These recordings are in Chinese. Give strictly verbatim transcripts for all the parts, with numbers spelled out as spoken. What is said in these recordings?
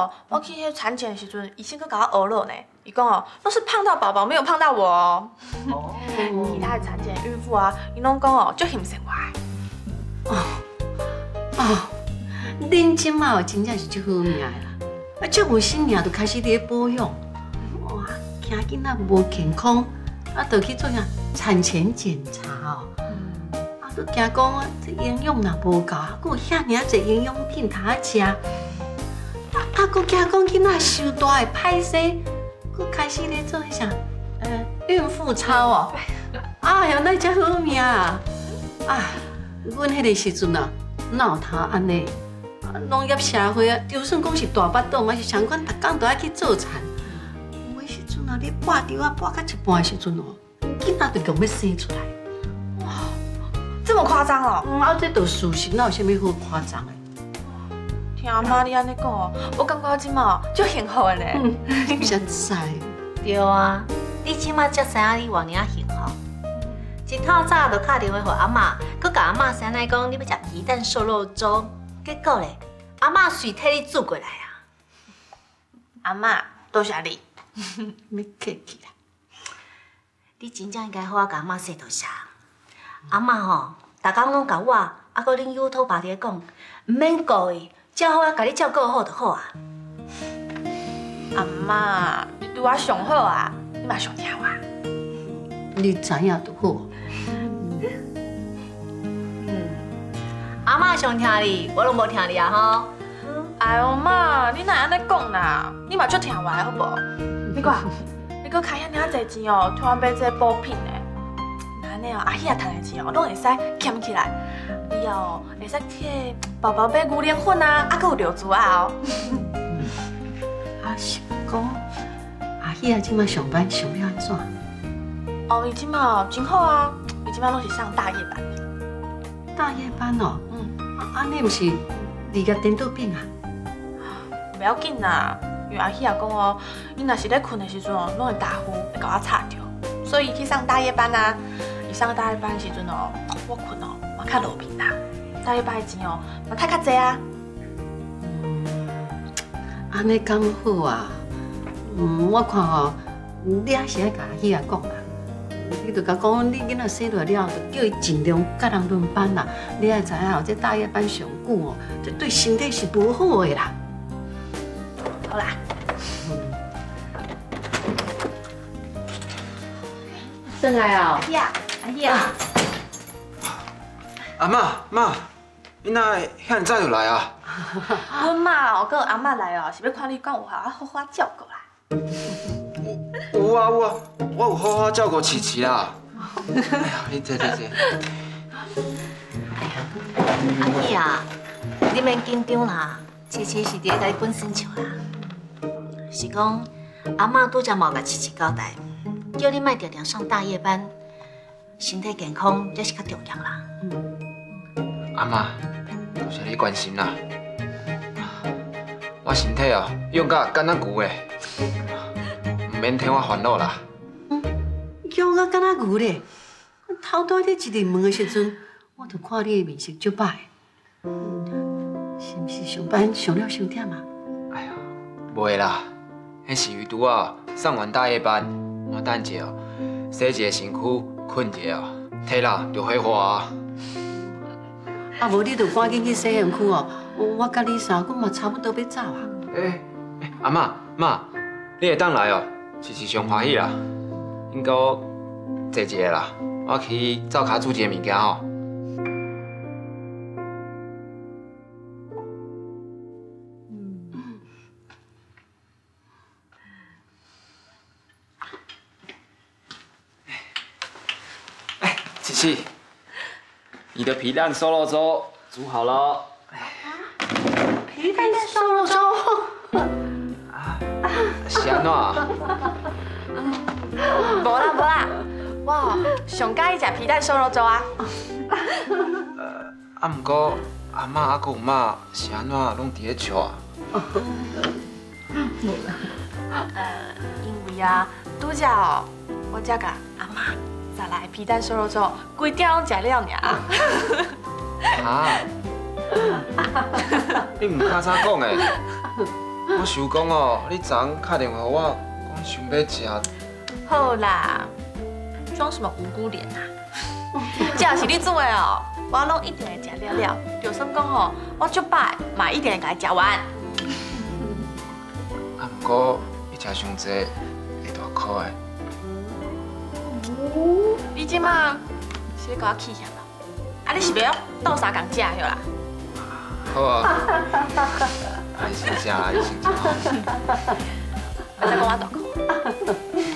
哦，我去迄产检的时阵，医生佫甲我学了呢。伊讲哦，都是胖到宝宝，没有胖到我哦。哦。其他的产检孕妇啊，伊拢讲哦，足欣赏我。 哦哦，恁即马哦，真正是足好命的啦！啊，足有心命，就开始咧保养。哇，惊囡仔无健康，啊，就去做啥产前检查哦。啊，都惊讲啊，这营养若无够，啊，佫有遐尔侪营养品通啊食。啊，啊，佫惊讲囡仔受大会歹势，佫开始咧做迄啥，呃，孕妇操哦。哎呀，那才好命啊！啊，阮迄个时阵啊，哪有通安尼？啊，农业社会啊，就算讲是大巴肚，嘛是相关，逐工都爱去做产。有诶时阵啊，你拔掉啊，拔到一半诶时阵哦，囡仔就强要生出来。 哇，这么夸张哦？ 嗯，啊，这都事实，哪有啥物好夸张诶？ 听阿妈你安尼讲哦，我感觉我即马足幸福的呢。 嗯，你真知。 对啊，你即马才知影你偌尔幸福。一透早就打电话给阿嬷，佮甲阿嬷先来讲你要食皮蛋瘦肉粥，结果咧，阿嬷随替你煮过来啊。 阿嬷，多谢你， 要客气啦。 你真正应该好好甲阿嬷说多谢。阿嬷吼，逐工拢甲我，啊，佮恁幼托爸咧讲，唔免顾伊，只好啊甲你照顾好就好啊。 阿嬷，你对我上好啊，你嘛上听我。 你知影就好。 阿嬷上听你，我拢无听你啊吼。 哎呦妈，你哪安尼讲啦？你嘛足听我的好无？你看，你搁开遐尔侪钱哦，突然买这补品的，那安尼哦，阿喜也赚的钱哦，拢会使捡起来。以后会使替宝宝买牛奶粉啊，啊，搁有流珠啊哦。 啊，是讲阿喜啊，即马上班上了安怎？ 哦，伊即马真好啊，伊即马拢是上大夜班。 大夜班哦，嗯，啊，安尼毋是二月颠倒病啊？ 不要紧啦，因为阿喜也讲哦，伊若是咧困的时阵哦，拢会打呼，会甲我吵着，所以伊去上大夜班啊。伊上大夜班的时阵哦，我困哦，嘛较落眠啦。大夜班的钱哦，嘛趁较济啊。 嗯，安尼刚好啊。嗯，我看哦，你还是爱甲阿喜啊讲啦。你就甲讲，你囡仔生落了，就叫伊尽量甲人轮班啦。你也知影哦，这大夜班上久哦，这对身体是无好的啦。 好啦。 转来哦。 阿喜啊，阿喜啊。 阿嬷妈，你哪会遐早就来啊？ 阮妈哦，佮阿嬷来哦，是要看你讲有好好好照顾啦。 有啊有啊，我有好好照顾琪琪啦。哎呀，你坐坐坐。 阿喜啊，你免紧张啦，琪琪是伫咧甲你滚身笑啦。是讲阿嬷拄则冇甲琪琪交代，叫你莫常常上大夜班，身体健康才是较重要啦。 嗯、阿嬷，多谢你关心啦。我身体哦，用甲敢若牛诶，唔免替我烦恼啦。 嗯，用甲敢若牛咧。头拄咧一入门的时阵，我就看你的面色足歹，是毋是上班上了伤忝啊？ 哎呀，袂啦，迄是余拄啊上完大夜班，我等者哦，洗一下身躯，困一下哦，体力就恢复啊。 啊，无你就赶紧去洗身躯哦，我甲你三姑嘛差不多要走啊。 诶诶，阿嬷妈，你会当来哦，是是上欢喜啦，应该坐一下啦。我去灶骹煮一个物件吼。嗯。哎，琪琪，你的皮蛋瘦肉粥煮好了。 皮蛋瘦肉粥。 啊，是安怎啊？ 无啦无啦。哇，上喜欢食皮蛋瘦肉粥啊！ 呃，啊，不过阿嬷阿公妈是安怎拢伫咧笑啊？ 呃，因为啊，拄则哦，我才甲阿嬷再来皮蛋瘦肉粥，规鼎拢食了尔。 啊？你唔卡啥讲诶？ 我想讲哦，你昨昏打电话给我，讲想要食。 好啦，装什么无辜脸啊？这也是你做的哦，我拢一定会食了了。就算讲吼，我足摆嘛一定会甲伊食完。 啊，不过你食伤济，会大哭的。 你即马是咧甲我气啥吧？啊，你是要斗相共食许啦？ 好啊，啊，你先食啦，你先食。 别再讲我大哭。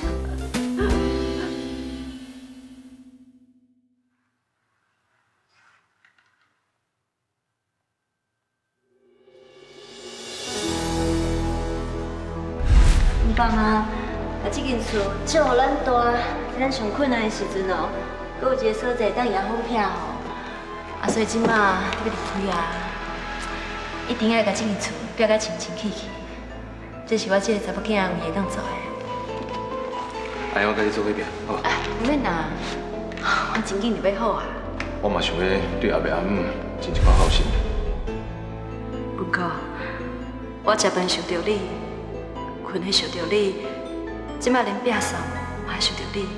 爸妈，啊，这间厝只有咱大，咱上困难的时阵哦，阁有一个所在当养风片哦。啊，所以即马要离开啊，一定要甲这间厝标甲清清气气。这是我这个查某囝唯会当做的。 哎，我甲你做伙边，好。 哎，唔免啦，我真紧就要好啊。 我嘛想要对后壁阿母尽一把好心。 不过，我食饭想到你。困会想到你，即摆连摒扫嘛会想到你。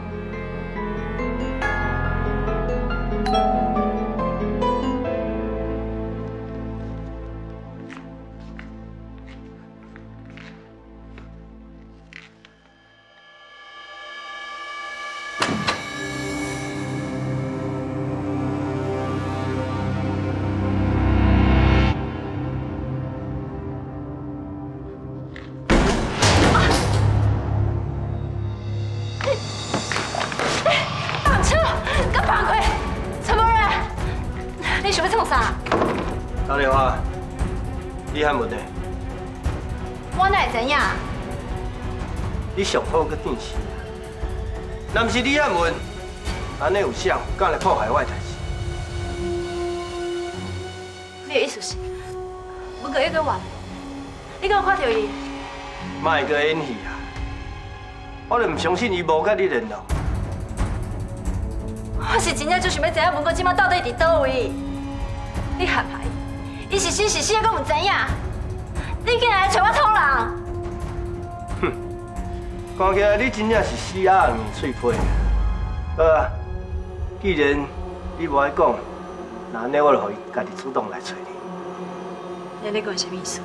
打电话，李汉文呢？ 我哪会知影？ 你上好个电视，若不是李汉文，安尼有谁敢来破坏我的代志？ 你的意思是，我个一个话，你敢有看到伊？ 莫个演戏啊！我就唔相信伊无甲你联络。 我是真正就想要知影文哥即马到底伫倒位。你害怕伊？伊是死是死，我唔知影。你竟然来找我偷人！ 哼，看起来你真正是死鸭硬脆皮。好啊，既然你无爱讲，那安尼我就互伊家己主动来找你。 你咧讲什么意思？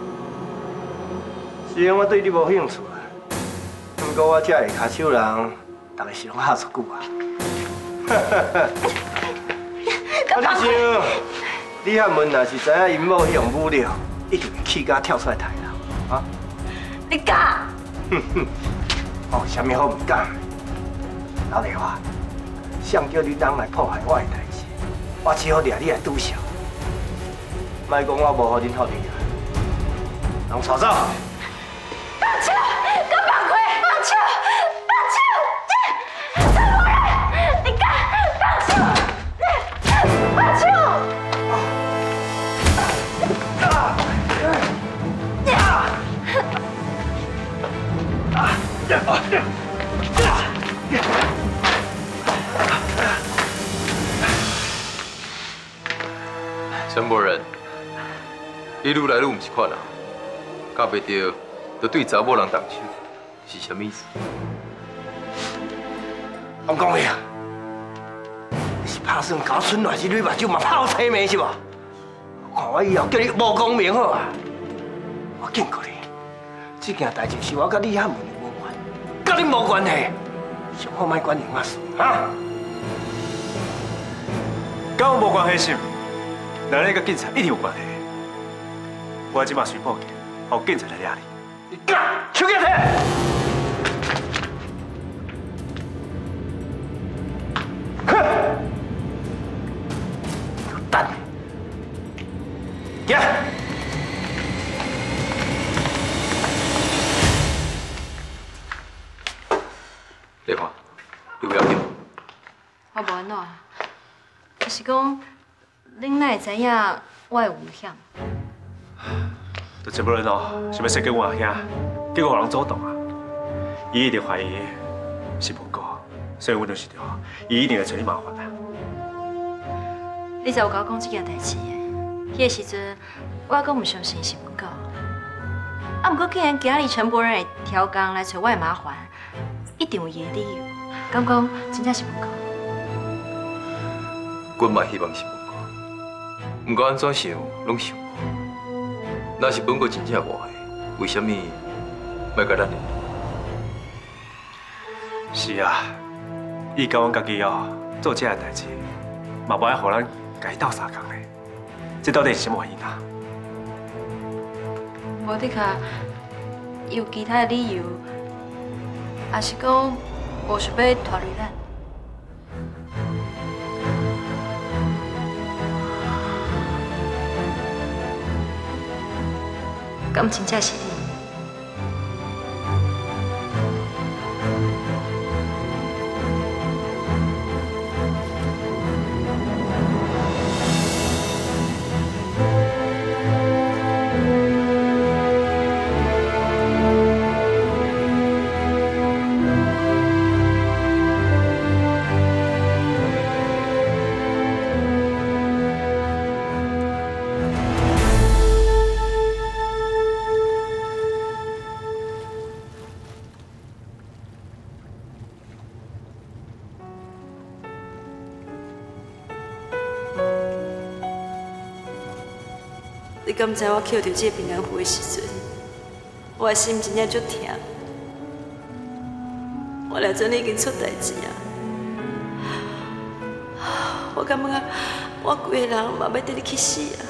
虽然我对你无兴趣啊，不过我这个卡手人，大概是拢吓出久啊。哈哈哈！啊，你想，李汉文若是知影因某迄样武力，一定会气甲跳出来杀人啊！ 你敢？ 哼哼，哦，啥物好唔敢？老丽华，想叫你人来破坏我的代志，我只好掠你来拄笑。莫讲我无予恁福利啊！人带走。 放手！给我放开！放手！放手！什么人？你敢？放手！放手！ 陈伯仁，你愈来愈唔是款人，到袂着就对查某人动手，是什么意思？ 我讲你啊，你是打算搞春乱是你目睭嘛泡青面是无？看我以后叫你无公明好啊！我警告你，这件代志是我甲李汉文的无关，甲你无关系，上好莫管你我事啊！ 跟我无关系是？那你甲警察一定有关系。我即马随报警，互警察来抓你。 你敢手举起！哼！有胆！行。 丽华，你不要紧。 我无安怎，就是讲，恁哪会知影我的危险？ 就这不人哦，想要设计我阿兄，结果互人阻挡啊！伊一定怀疑是文哥，所以阮就是着，伊一定会找你麻烦啊！ 你才有甲我讲这件代志的，迄个时阵我还阁唔相信是文哥。 啊，不过既然今日陈伯仁会挑工来找我的麻烦，一定有伊的理由。敢讲真正是问过？ 阮嘛希望是问过，不过安怎想拢想无。若是问过真正无害，为什么要甲咱联络？ 是啊，伊甲阮家己哦做这个代志，嘛无爱互咱家己斗相共的，这到底是什么原因啊？ 无的确有其他的理由，还是讲无想要拖累咱？敢真正是你？ 你敢知我捡到这个平安符的时阵，我的心真正足痛。我了阵已经出代志啊！我感觉我规个人嘛要得你去死啊！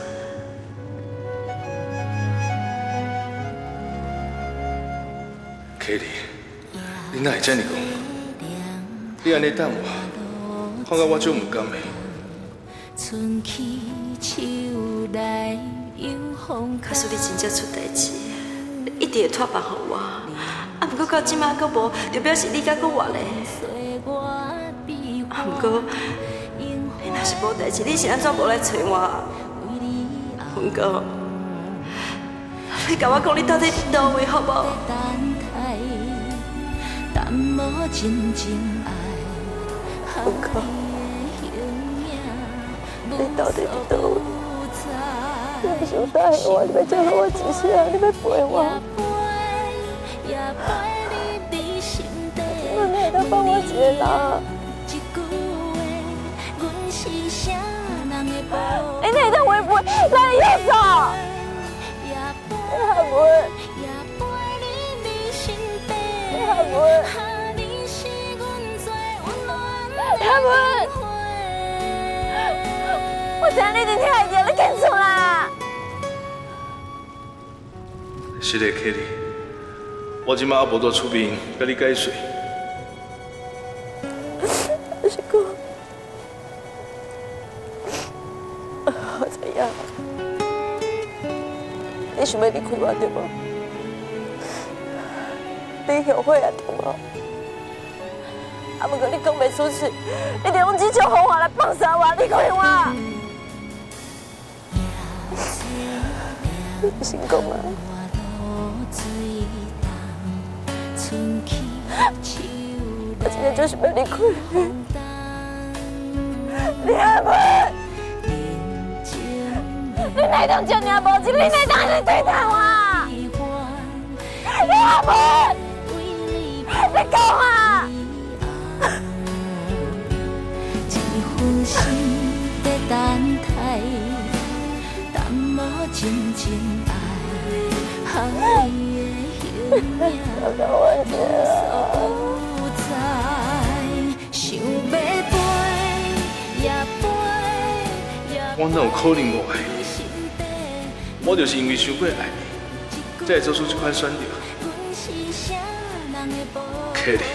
凯莉，你哪会这样讲？你安尼等我，看到我就唔甘的。 假使你真正出代志，一定会托办互我。啊，不过到即摆阁无，就表示你甲阁活咧。啊，不过你若是无代志，你是安怎无来找我？文哥，你甲我讲你到底伫倒位好无？文哥，你到底伫倒位？你想答应我，你要叫我一声，你要陪我。那你会当帮我一个人？你哪会当陪陪？那你要走？你还袂？你还袂？还袂？我知你一定听会见，你紧出来。 是的，凯莉，我今麦也无多出面甲你解释。 阿是哥，我知影，你想要离开我对无？你后悔啊对无？啊，不过你讲袂出去，你得用这种方法来放杀我，离开我。你成功啊！我今天就是要离开你，你还不？你哪当叫你阿无情？你哪当来对待我？你还不？你讲啊！ 我哪有可能无爱你？我就是因为伤过爱你，才会做出这款选择。凯莉，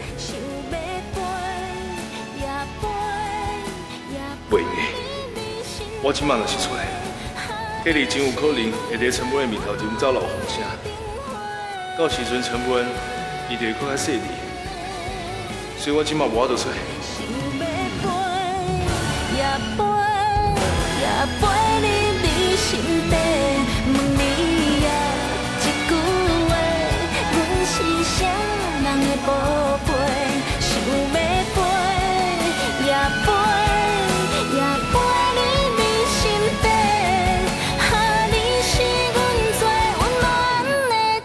袂用的，我即摆若是出来，凯莉真有可能会伫陈伯恩面头前走漏风声。到时阵陈伯恩伊就会更较细腻，所以我即摆无法度出来。 陪你你心底，问你啊一句话，阮是啥人的宝贝？想要陪，也陪，也陪你你心底，哈，你是阮最温暖的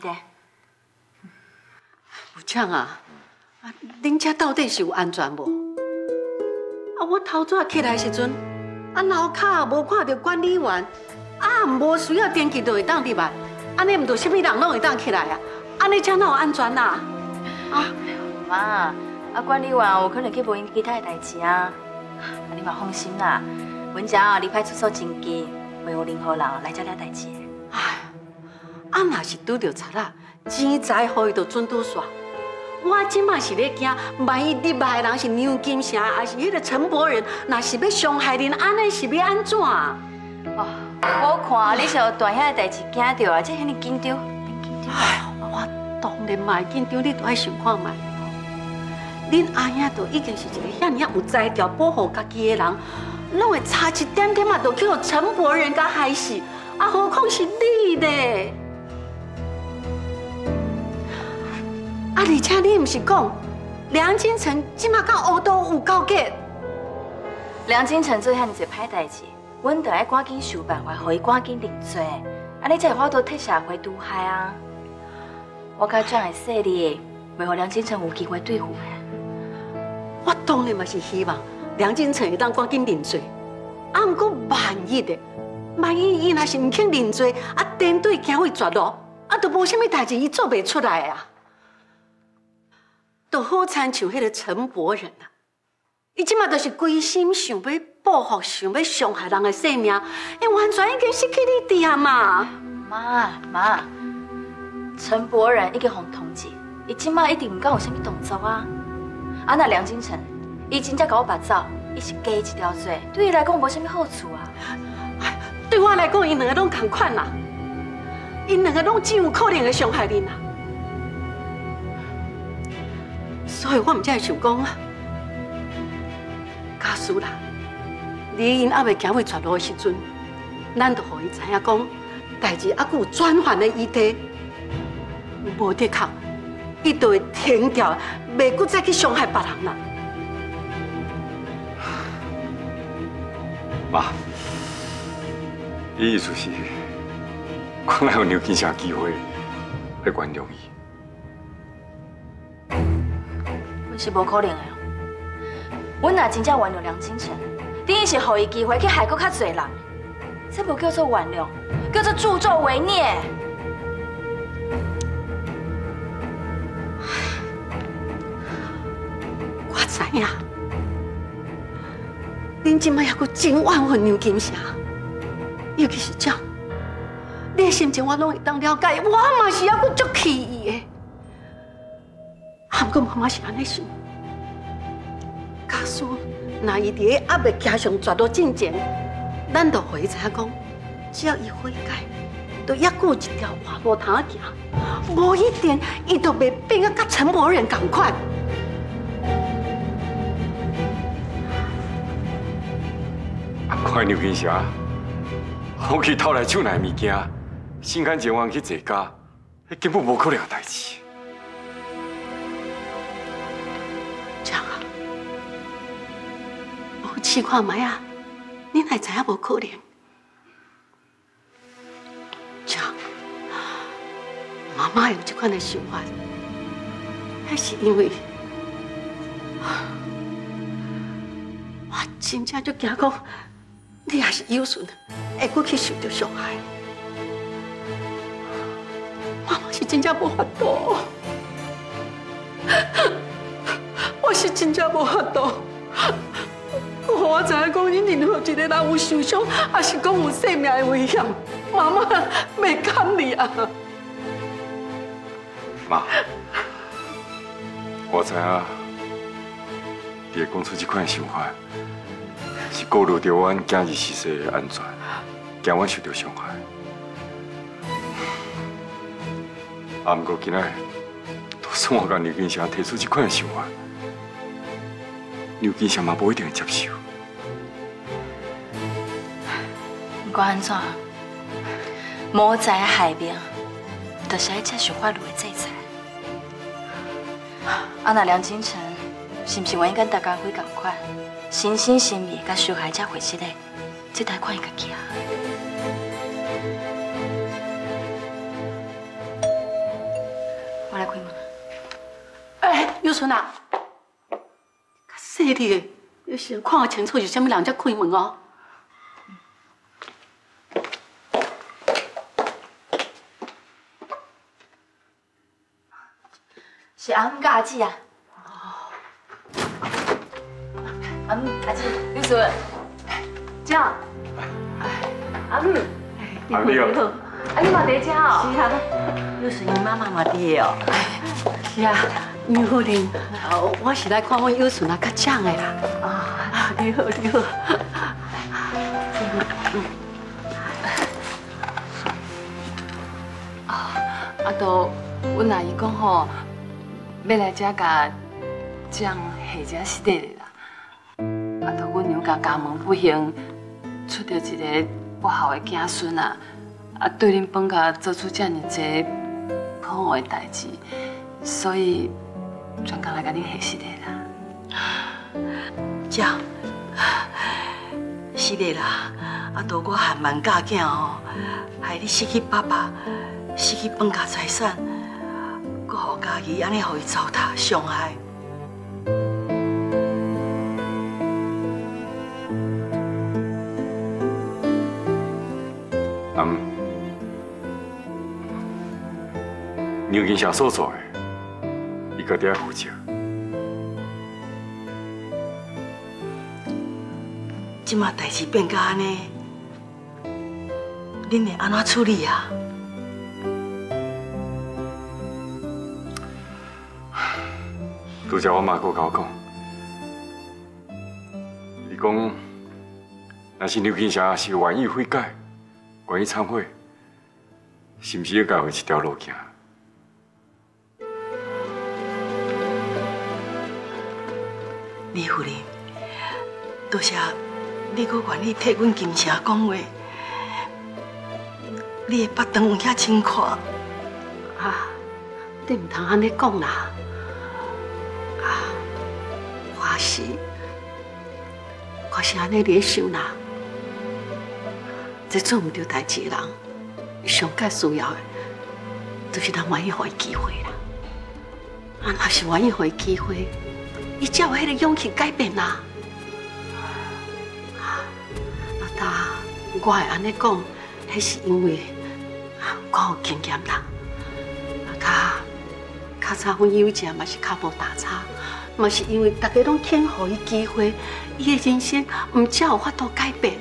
对。 部长啊，啊，恁遮到底是有安全无？啊，我头早起来时阵，啊楼骹无看到管理员，啊无需要电器就会当入来，安尼毋就啥物人拢会当起来啊？安尼才哪有安全呐？啊， 妈，啊管理员有可能去无因其他的代志啊，啊你嘛放心啦，阮遮哦离派出所真近，袂有任何人来遮了代志。 哎，啊若是拄着贼仔，钱财互伊就准拄煞。我即马是咧惊，万一入来的人是牛金城，还是迄个陈柏仁，若是要伤害恁，安尼是要安怎？哦， 我看你是有大遐代志惊到啊，这遐尼紧张，紧张。 哎呦，我当然嘛会紧张，你都爱想看卖。恁阿兄都已经是一个遐尔有才调、保护家己的人，拢会差一点点嘛，就去互陈柏仁甲害死，啊，何况是你呢？啊！而且你毋是讲梁金城即马到乌都有交结？ 梁金城做遐尼侪歹代志，阮得爱赶紧想办法，互伊赶紧认罪，安尼才会法度替社会除害啊！我甲蔣会说你，袂互梁金城有机会对付的。 我当然嘛是希望梁金城会当赶紧认罪，啊，毋过万一的，万一伊若是毋肯认罪，啊，连队行为绝路，啊，都无啥物代志伊做袂出来啊！就好亲像迄个陈柏仁啊，伊即马就是规心想要报复，想要伤害人的性命，伊完全已经失去理智啊嘛！ 妈妈，陈柏仁已经互通缉，伊即马一定毋敢有啥物动作啊！啊，那梁金城，伊真正甲我拔走，伊是加一条罪，对伊来讲无啥物好处啊！ 哎，对我来讲，因两个拢同款啦，因两个拢真有可能会伤害恁啊！所以我唔才会想讲啊，假使啦，李英还未行为绝路的时阵，咱就互伊知影讲，代志还佫有转圜的余地，无的确，伊就会停掉，袂佫再去伤害别人啦。 妈，伊意思是，看来有牛金城机会来原谅伊。 是无可能的哦。阮若真正原谅梁金城，等于是互伊机会去害佫较侪人，这无叫做原谅，叫做助纣为虐。 我知影，恁即摆还佫真怨恨牛金城，尤其是这，你的心情我拢会当了解，我嘛是还佫足气伊的。不过妈妈是安尼想，假使若伊伫咧还未行上绝路进前，咱就互伊知影讲，只要伊悔改，就还佫有一条活路通行，无一定伊就袂变啊甲陈柏仁同款。 看牛金城，我去偷来手内物件，心甘情愿去坐监，迄根本无可能的代志。 这样啊，无试看卖啊，恁还知影无可能？这样，妈妈有这款的想法，还是因为我真正就惊讲，你也是有顺，会佫去受到伤害。妈妈是真正无法度。我是真正无法度，我知影讲，恁任何一个人有受伤，还是讲有生命的危险，妈妈袂甘你啊！ 妈，我知影，你会讲出这款想法，是顾虑到阮今日逝世的安全，惊阮受到伤害。啊，不过今仔，就算我甲牛金城提出这款想法，牛金城嘛无一定会接受。 不管安怎，无在害命，就是要接受法律的制裁。啊，那梁金城是不是愿意跟大家伙同款，心心心意甲受害者回失的？这得看伊家己啊。 来开门。 哎，有春啊！较细的，要是看我清楚是啥物人才开门哦。 是阿姆甲阿姊啊。阿姆阿姊，刘顺，这样。阿姆， 你好，你好。 啊，你嘛在遮哦？ 是啊，有顺因妈妈嘛伫哦。是啊，牛夫人，我是来看我有顺啊较长的啦。啊，你好，你好。 啊，啊，都阮阿姨讲吼，要来遮甲酱下遮洗地啦。啊，都阮娘家家门不幸，出着一个不好的子孙啊，啊，对恁本家做出遮尔济不好的代志，所以专工来甲恁下洗地啦。 这，是的啦，啊，都我含万嫁囝哦，害你失去爸爸，失去本家财产，搁互家己安尼互伊糟蹋伤害。 阿姆，牛金霞所做的，伊家己要负责。 即马代志变甲安尼，恁会安怎处理啊？ 拄则我妈佫甲我讲，伊讲，若是牛金霞是愿意悔改。愿意忏悔，是毋是要教伊一条路行？ 李夫人，多谢你阁愿意替阮金城讲话。你的腹肠有遐清快啊！你唔通安尼讲啦！啊，我是我是安尼咧想啦。这做唔到代志的人，上较需要的，就是人愿意给伊机会啦。啊，若是愿意给伊机会，伊才有迄个勇气改变啦。老大，我会安尼讲，迄是因为我有经验啦。啊，较较早阮有姐嘛是较无打叉，嘛是因为大家拢肯给伊机会，伊的人生唔才有法度改变。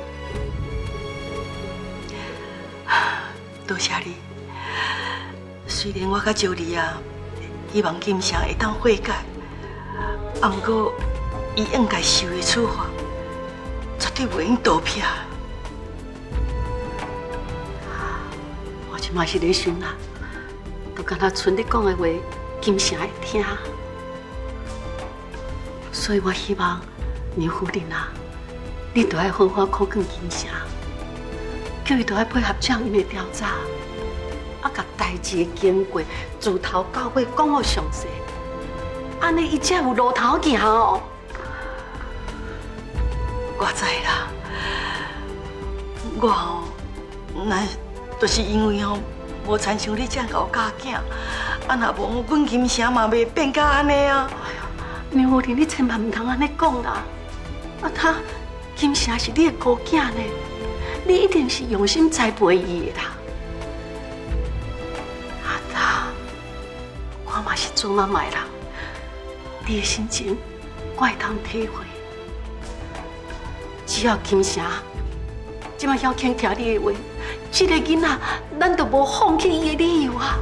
多谢你。虽然我甲招你啊，希望金城会当悔改，啊，不过伊应该受的处罚，绝对袂用倒撇。我即马是咧想啦，都敢若剩你讲的话，金城会听。所以我希望牛夫人啊，你都要好好考卷金城。叫伊都要配合蒋因的调查，啊，甲代志的经过自头到尾讲好详细，安尼伊才有路头行哦。我知啦，我吼，那就是因为吼无参像你这样搞家囝，啊，若无阮金城嘛袂变甲安尼啊。哎呦，牛夫人，你千万唔通安尼讲啦！啊，他金城是你的孤囝呢。你一定是用心栽培伊的啦，阿达，我嘛是做妈妈的人，你的心情我会通体会。只要金城即马要肯听你的话，这个囡仔咱就无放弃伊的理由啊。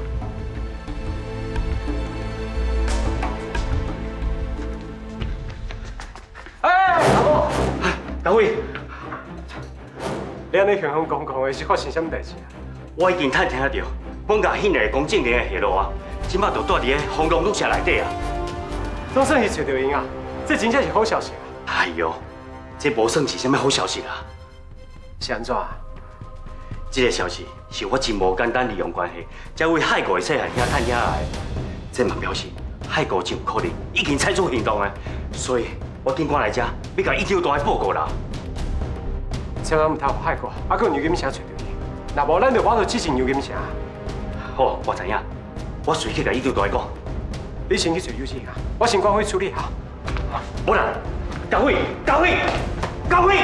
哎，阿母，大伟。你安尼雄雄公公的是发生什么代志啊？ 我已经探听到，本家现来公正店的下落啊，即马就住伫咧红龙路社内底啊。 总算是找到因啊，这真正是好消息啊！ 哎呦，这无算是什么好消息啦。 是安怎？ 这个消息是我真无简单利用关系，才为海国的细汉兄探听来的。这嘛表示海国真有可能已经采取行动啊，所以我紧赶来这，要甲一条大的报告啦。 千万唔通害过，啊，佮牛金城找到伊。若无，咱就我就支持牛金城。 好，我知影。 我随去甲伊对大讲。 你先去找有钱啊，我先赶快处理好。 不然，高伟，高伟，高伟。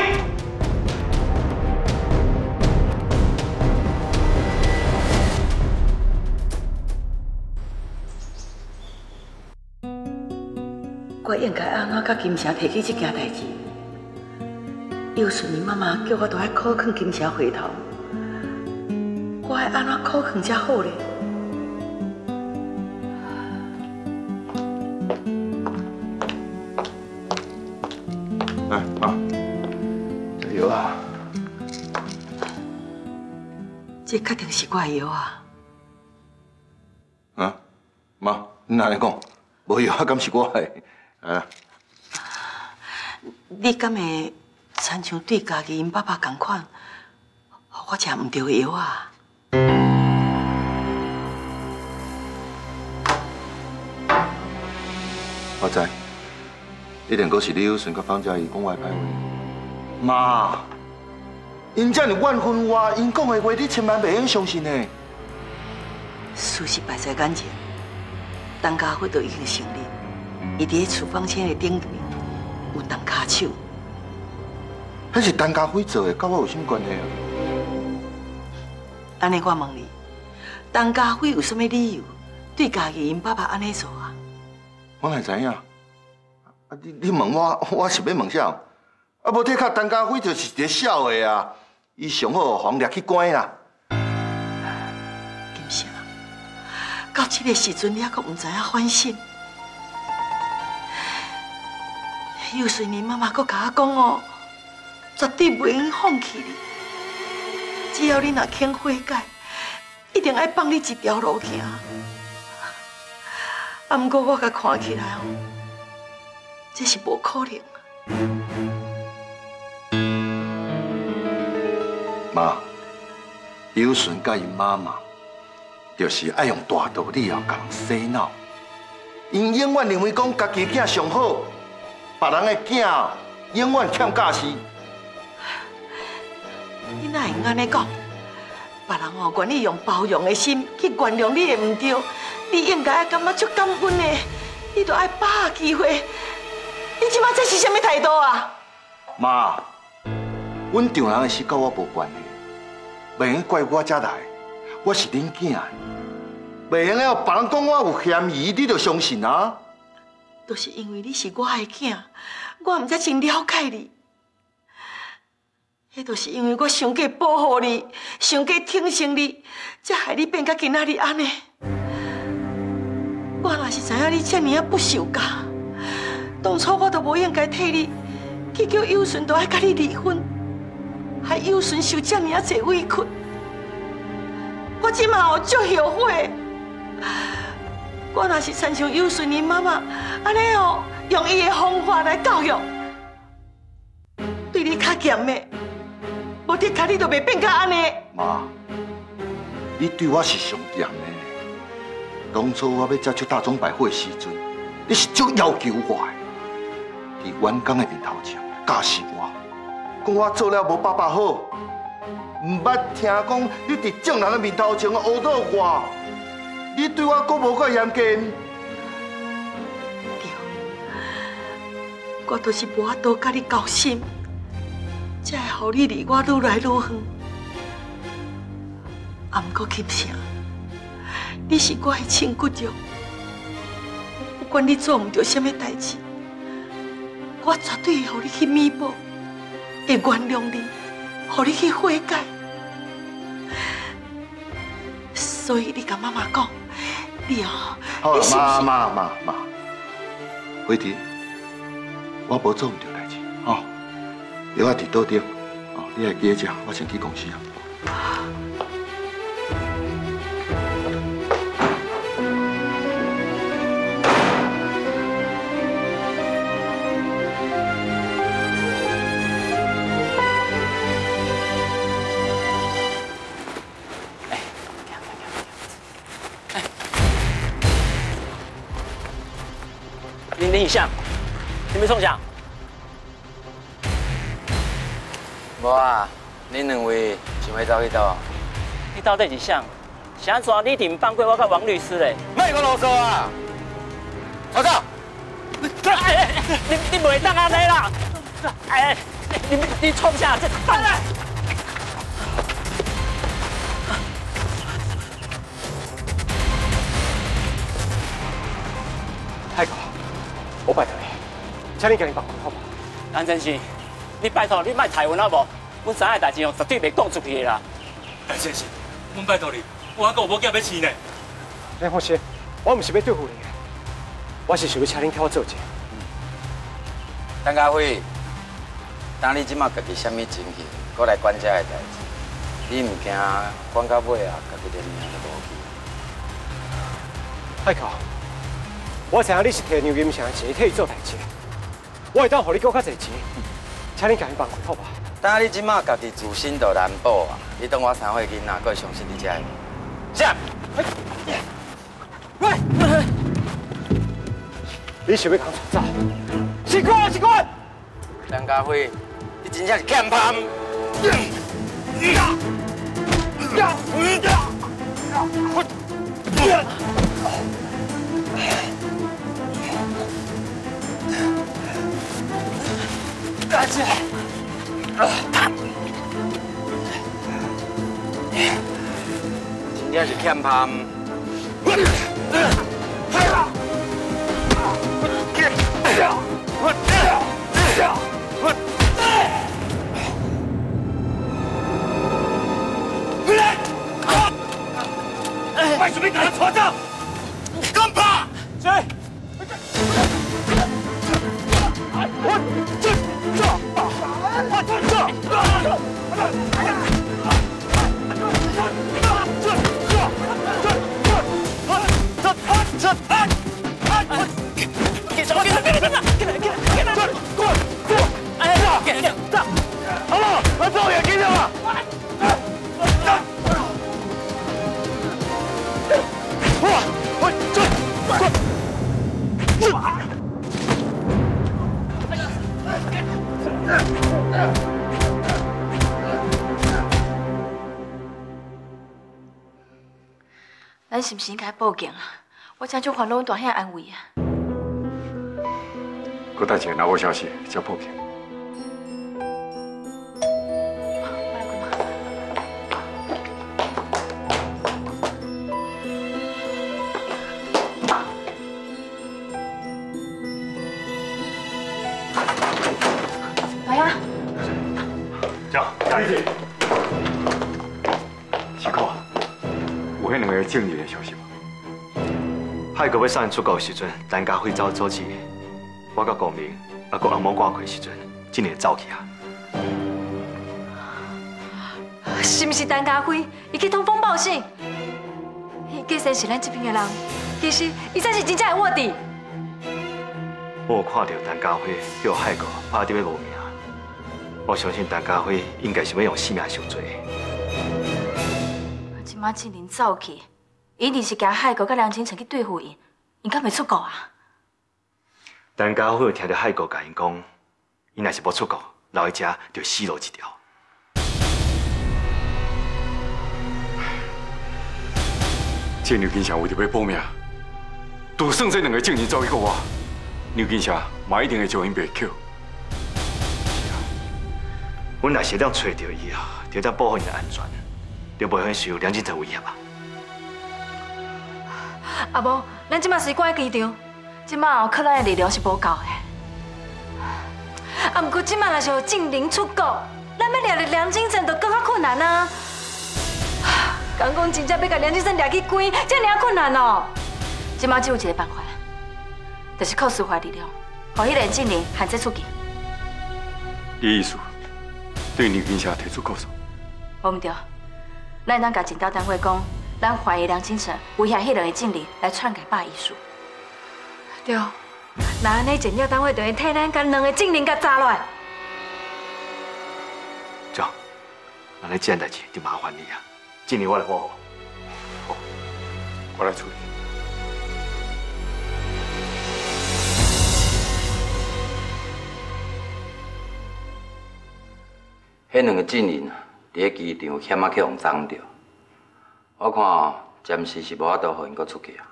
我应该安怎甲金城提起这件代志？有顺你妈妈叫我都爱苦劝金城回头，我爱安怎苦劝才好咧？ 来，妈，这药啊， 这确定是我的药啊！ 啊，妈，你哪安尼讲？无药啊，敢是我的？ 啊！ 你敢会亲像对家己因爸爸同款，我食唔着药啊？ 我知，一定阁是李友顺甲方嘉怡讲我的歹话。妈，因这么怨恨我，因讲的话你千万袂用相信呢。 事实摆在眼前，陈家辉都已经承认。 伊伫处方签的顶面有动骹手， 迄是陈家辉做的，甲我有甚么关系啊？ 安尼我问你，陈家辉有甚么理由对家己因爸爸安尼做啊？ 我哪知影？啊，你你问我，我是要问啥？啊，无体壳陈家辉就是一个小的啊，伊上好互掠去关啦。 金城，到这个时阵，你还阁唔知影反省？ 有顺你妈妈阁甲我讲哦，绝对袂用放弃你。只要你若肯悔改，一定爱放你一条路行。啊，不过我甲看起来哦，这是无可能。 妈，有顺甲因妈妈，就是爱用大道理后共洗脑。因永远认为讲家己囝上好。 别人的囝永远欠教师。 你哪会安尼讲？别人哦愿意用包容的心去原谅你的唔对，你应该爱感觉足感恩的，你都爱把握机会。你即马这是什么态度啊？ 妈，阮丈人的事跟我无关系，袂用怪我才来。我是恁囝，袂用了别人讲我有嫌疑，你就相信啊？ 都是因为你是我的囝，我毋才真了解你。迄都是因为我想过保护你，想过挺身你，才害你变甲今仔日安尼。我若是知影你遮尔啊不受教，当初我都无应该替你去叫友顺都爱甲你离婚，害友顺受遮尔啊侪委屈。我即马有足后悔。 我若是亲像友顺因妈妈安尼哦，用伊的方法来教育，对你较严的，无的确你都袂变甲安尼。 妈，你对我是上严的。当初我要接触大众百货的时阵，你是足要求我的。伫员工的面头前教示我，讲我做了无爸爸好，唔捌听讲你伫众人的面头前学到我。 你对我阁无够严格，对， 我都是无法度甲你交心，才会予你离我愈来愈远。啊，不过金城，你是我的亲骨肉，不管你做唔到什么代志，我绝对会予你去弥补，会原谅你，予你去悔改。所以你甲妈妈讲。 你哦， 好了，妈妈妈妈，慧婷，我无做唔到代志，哦，药啊伫桌顶，哦，你来记得食，我先去公司啊。 林以相，你要创啥？ 无啊，恁两位想要走去倒？ 你到底是啥？ 是安怎你庭放过我甲王律师嘞？ 卖个啰嗦啊！曹操， 哎，你你袂当安尼啦！哎，你你冲啥？这放来！ 海哥，我拜托你，请你今日放开好不好？ 安先生，你拜托你莫太冤好无？阮三个代志哦，绝对袂讲出去的啦。 安先生，阮拜托你，我还有某囝要生呢。 你放心，我唔是要对付你的，我是想要请恁替我做一个。 陈家辉，当你即马家己什么情形，过来管这个代志，你唔惊管到尾啊，家己连命都无去？ 海哥，我知影你是摕牛金城的钱替伊做代志，我会当互你给我较侪钱，请你家己放开好不好？ 当你即马家己自身都难保啊，你当我三岁囡仔，阁会相信你这个？是。 喂！你想要讲出走？是官是官！ 陈家辉，你真正是欠判！ 大姐， 真正是欠判！ 快准备打船长！干吧！ 谁？我这这我这这这给手给手给手给手给来给来给来！过过！哎呀！给给走！好了，我走也给你了。哇！我这过！ 咱是不是应该报警啊？我真就烦恼，大兄安慰啊。 搁等一下，若无消息才报警。 来呀！ 走，赶紧。 是哥，有迄两个证人的消息吗？ 海哥要送出国的时阵，陈家辉走阻止，我甲光明啊，搁阿毛挂开的时阵，真个走去啊！ 是毋是陈家辉？伊去通风报信，伊既然是咱这边的人，其实伊才是真正的卧底。 我有看到陈家辉叫海哥拍得要无命，我相信陈家辉应该是要用性命赎罪。 即马志玲走去。一定是惊海哥甲梁清晨去对付伊，因敢袂出国啊？ 陈家辉有听到海哥甲因讲，伊若是要出国，留在遮就死路一条。 这牛金城为着要保命，就算这两个证人走去国外，牛金城嘛一定会将因灭口。 是啊，阮若是当找到伊啊，就当保护因的安全，就袂会受梁清晨威胁啊。 啊无，咱即马时关机场，即马哦，靠咱的力量是无够的。啊，不过即马若是有静玲出国，咱要抓着梁金城就更较困难啊！刚讲真正要甲梁金城抓去关，这尔困难哦。即马只有一个办法，就是靠司法力量，让迄个静玲限制出去。 你意思对牛金城提出告诉？ 无毋对，咱当甲警调单位讲。咱怀疑梁清晨威胁迄两个证人来篡改罢遗书。对，那安尼检调单位就会替咱甲两个证人甲抓落来。 走，安尼这件代志就麻烦你啊，证人我来保护。 好，我来处理。 迄两个证人伫咧机场险啊去互撞着。我看暂时是无法度互因搁出去啊。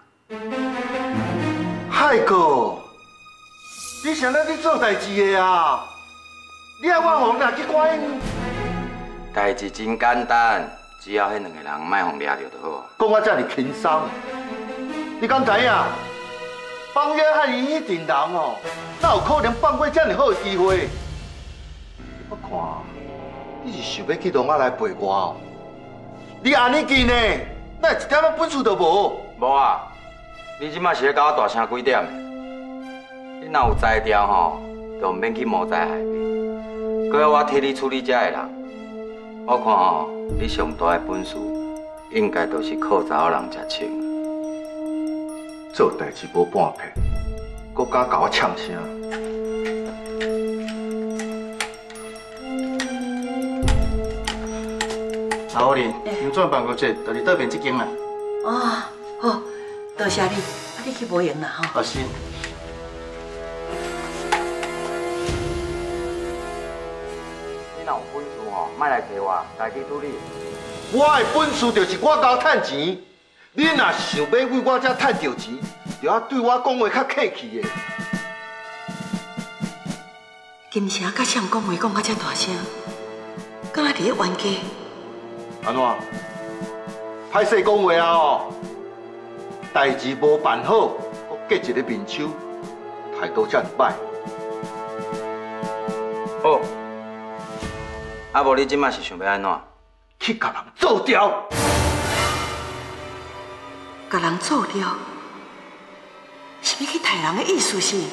海哥，你谁咧去做代志的啊？你爱我互人去关因？ 代志真简单，只要迄两个人莫互抓着就好啊。 讲啊遮尔轻松，你敢知影？方约翰伊迄阵人哦，哪有可能放过遮尔好的机会？我看你是想要去同我来陪我哦？你安尼紧呢，哪一点仔本事都无？ 无啊，你即马是咧甲我大声几点的？你若有才调吼，就毋免去谋财害命，搁要我替你处理遮个人。我看吼，你上大的本事，应该都是靠查某人食穿。 做代志无半片，搁敢甲我呛声？ 老夫人，邮转办公室就是对面这间啦。 哦，好，多谢你，啊，你去无闲啦吼。 放心。 你若有本事吼，莫来找我，家己处理。 我的本事就是我交趁钱，你若想要为我遮趁到钱，就要对我讲话较客气的。 金城甲谁讲话讲甲遮大声？敢若伫咧冤家？ 安怎？歹势讲话啊哦！代志无办好，我结一个面手，态度遮尔歹。 好，啊无你即马是想要安怎？ 去甲人做掉。 甲人做掉？是要去杀人的意思是？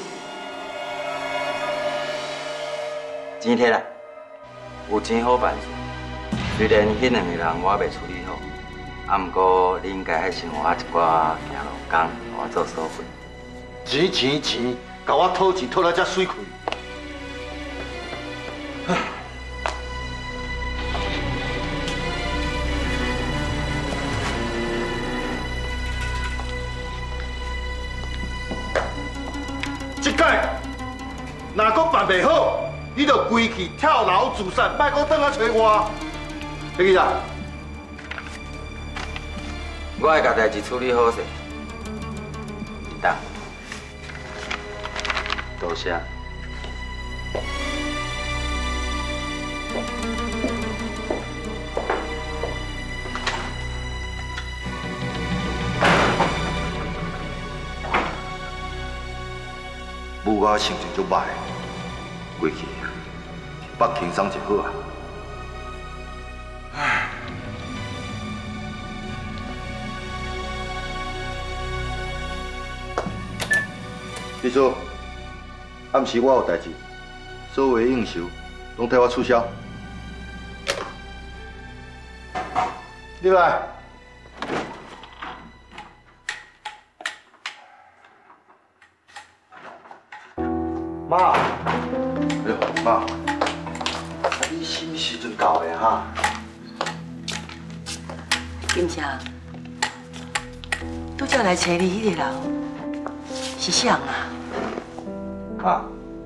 钱摕来，有钱好办事。虽然迄两个人我未处理好，啊，毋过你应该还先花一寡行路工，我做所费。 钱钱钱，甲我讨钱讨到遮水开。这届若阁办袂好，你就规气跳楼自杀，莫阁转来找我。黑记者， 我会把代志处理好势。等，多谢。 母我心情足歹，过去北轻松就好啊。秘书，暗时我有代志，所有的应酬拢替我取消。入来。妈，哎呦，妈，啊你什么时阵到的哈？ 金城，拄则来找你迄个人是谁啊？ 啊，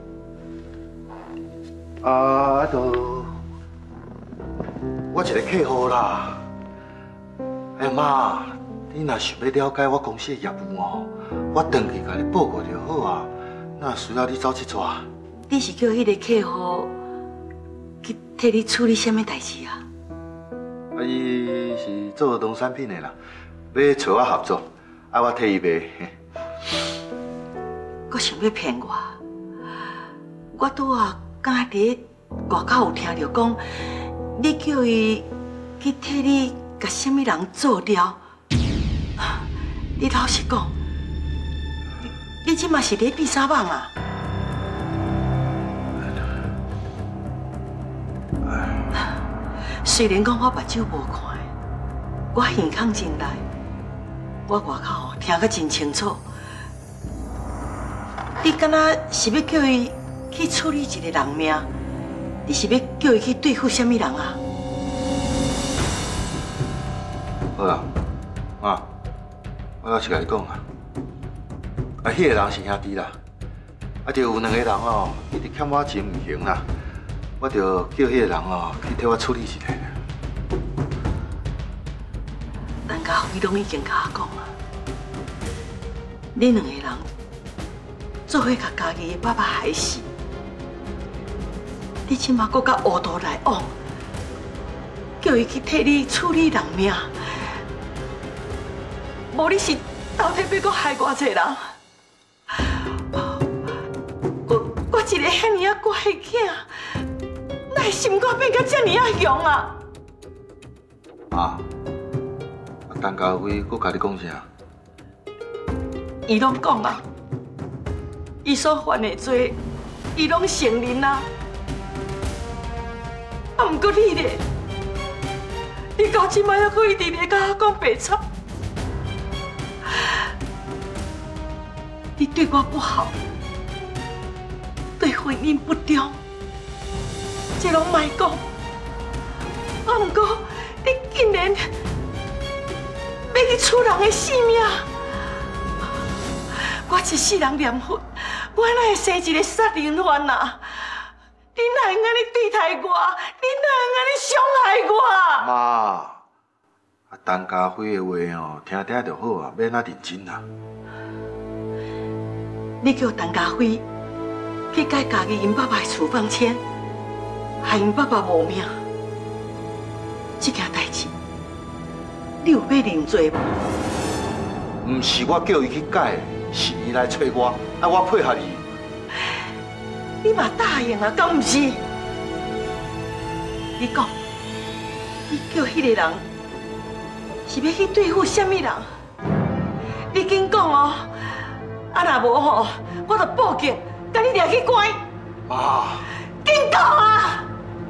啊，都我一个客户啦。哎妈，你若想要了解我公司的业务哦，我回去甲你报告就好啊。哪需要你走去抓？ 你是叫迄个客户去替你处理什么代志啊？ 啊，伊是做农产品的啦，要找我合作，啊，我替伊卖。 佮想要骗我？我拄啊，刚才伫外口有听到讲，你叫伊去替你甲什么人做掉？你老实讲。你即马是咧变啥梦啊？虽然讲我目睭无看，我耳孔真利，我外口听个真清楚。你敢若是要叫伊去处理一个人命？你是要叫伊去对付什么人啊？ 好啦，妈，我要是甲你讲啊。啊，迄个人是兄弟啦，啊，就有两个人哦，一直欠我钱唔还啦，我就叫迄个人哦去替我处理一下。 蛋糕， 辉拢已经甲我讲啊，你两个人做伙甲家己的爸爸害死，你即马搁甲乌道来往，叫伊去替你处理人命，无你是到底要搁害偌济人？我我一个遐尔啊乖的囝，哪会心肝变甲遮尔啊凶啊？ 啊！陈家辉，佮甲你讲啥？ 伊拢讲啊，伊所犯的罪，伊拢承认啊。啊，毋过你咧，你到即摆还佫一直咧甲我讲白惨，你对我不好，对婚姻不忠，这拢莫讲。啊，毋过你竟然要去取人的性命！我一世人念佛，我哪会生一个杀人犯啊？你哪会安尼对待我？你哪会安尼伤害我？ 妈，啊，陈家辉的话哦，听听就好啊，免那认真啦。 你叫陈家辉去改家己因爸爸的处方签，害因爸爸无命，这件代志，你有要认罪无？ 唔是我叫伊去改，是伊来找我，啊，我配合伊。 你嘛答应啊，敢唔是？你讲，你叫迄个人是要去对付什么人？你紧讲哦，啊若无吼，我就报警，甲你抓去关。 妈， 紧讲啊！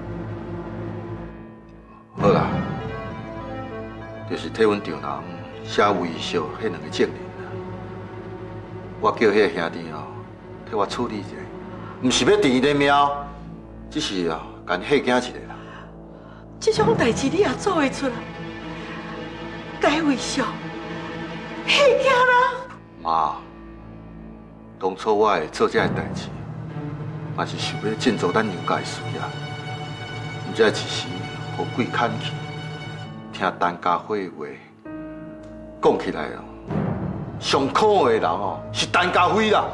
好啦，就是替阮丈人写遗书迄两个证人啦，我叫迄个兄弟哦，替我处理一下。唔是要治伊的命，只是啊，干吓惊一下啦。 这种代志你也做会出来？改遗书，吓惊人？ 妈，当初我会做这个代志，嘛是想要建造咱娘家的事业，毋知一时互鬼砍去，听陈家辉的话，讲起来哦，上可恶的人哦是陈家辉啦。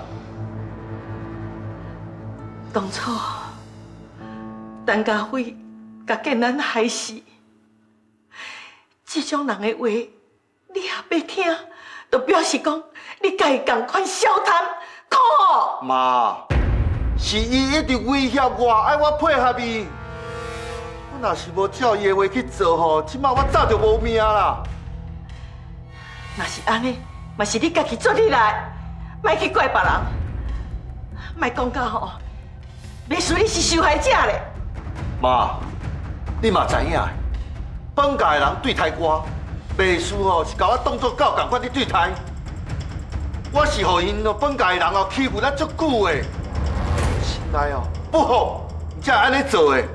当初，陈家辉甲建咱害死，这种人的话，你也要听，就表示讲你甲伊同款小贪可恶。 妈，是伊一直威胁我，爱我配合伊。我若是无照伊的话去做吼，即马我早就无命啦。 若是安尼，嘛是你家己做起来，莫去怪别人，莫讲到吼。袂输你是受害者咧， 妈，你嘛知影，本家的人对待我，袂输哦是甲我当作狗共款伫对待。我是互因哦本家的人哦欺负咱足久的，心内哦不好，才会安尼做的。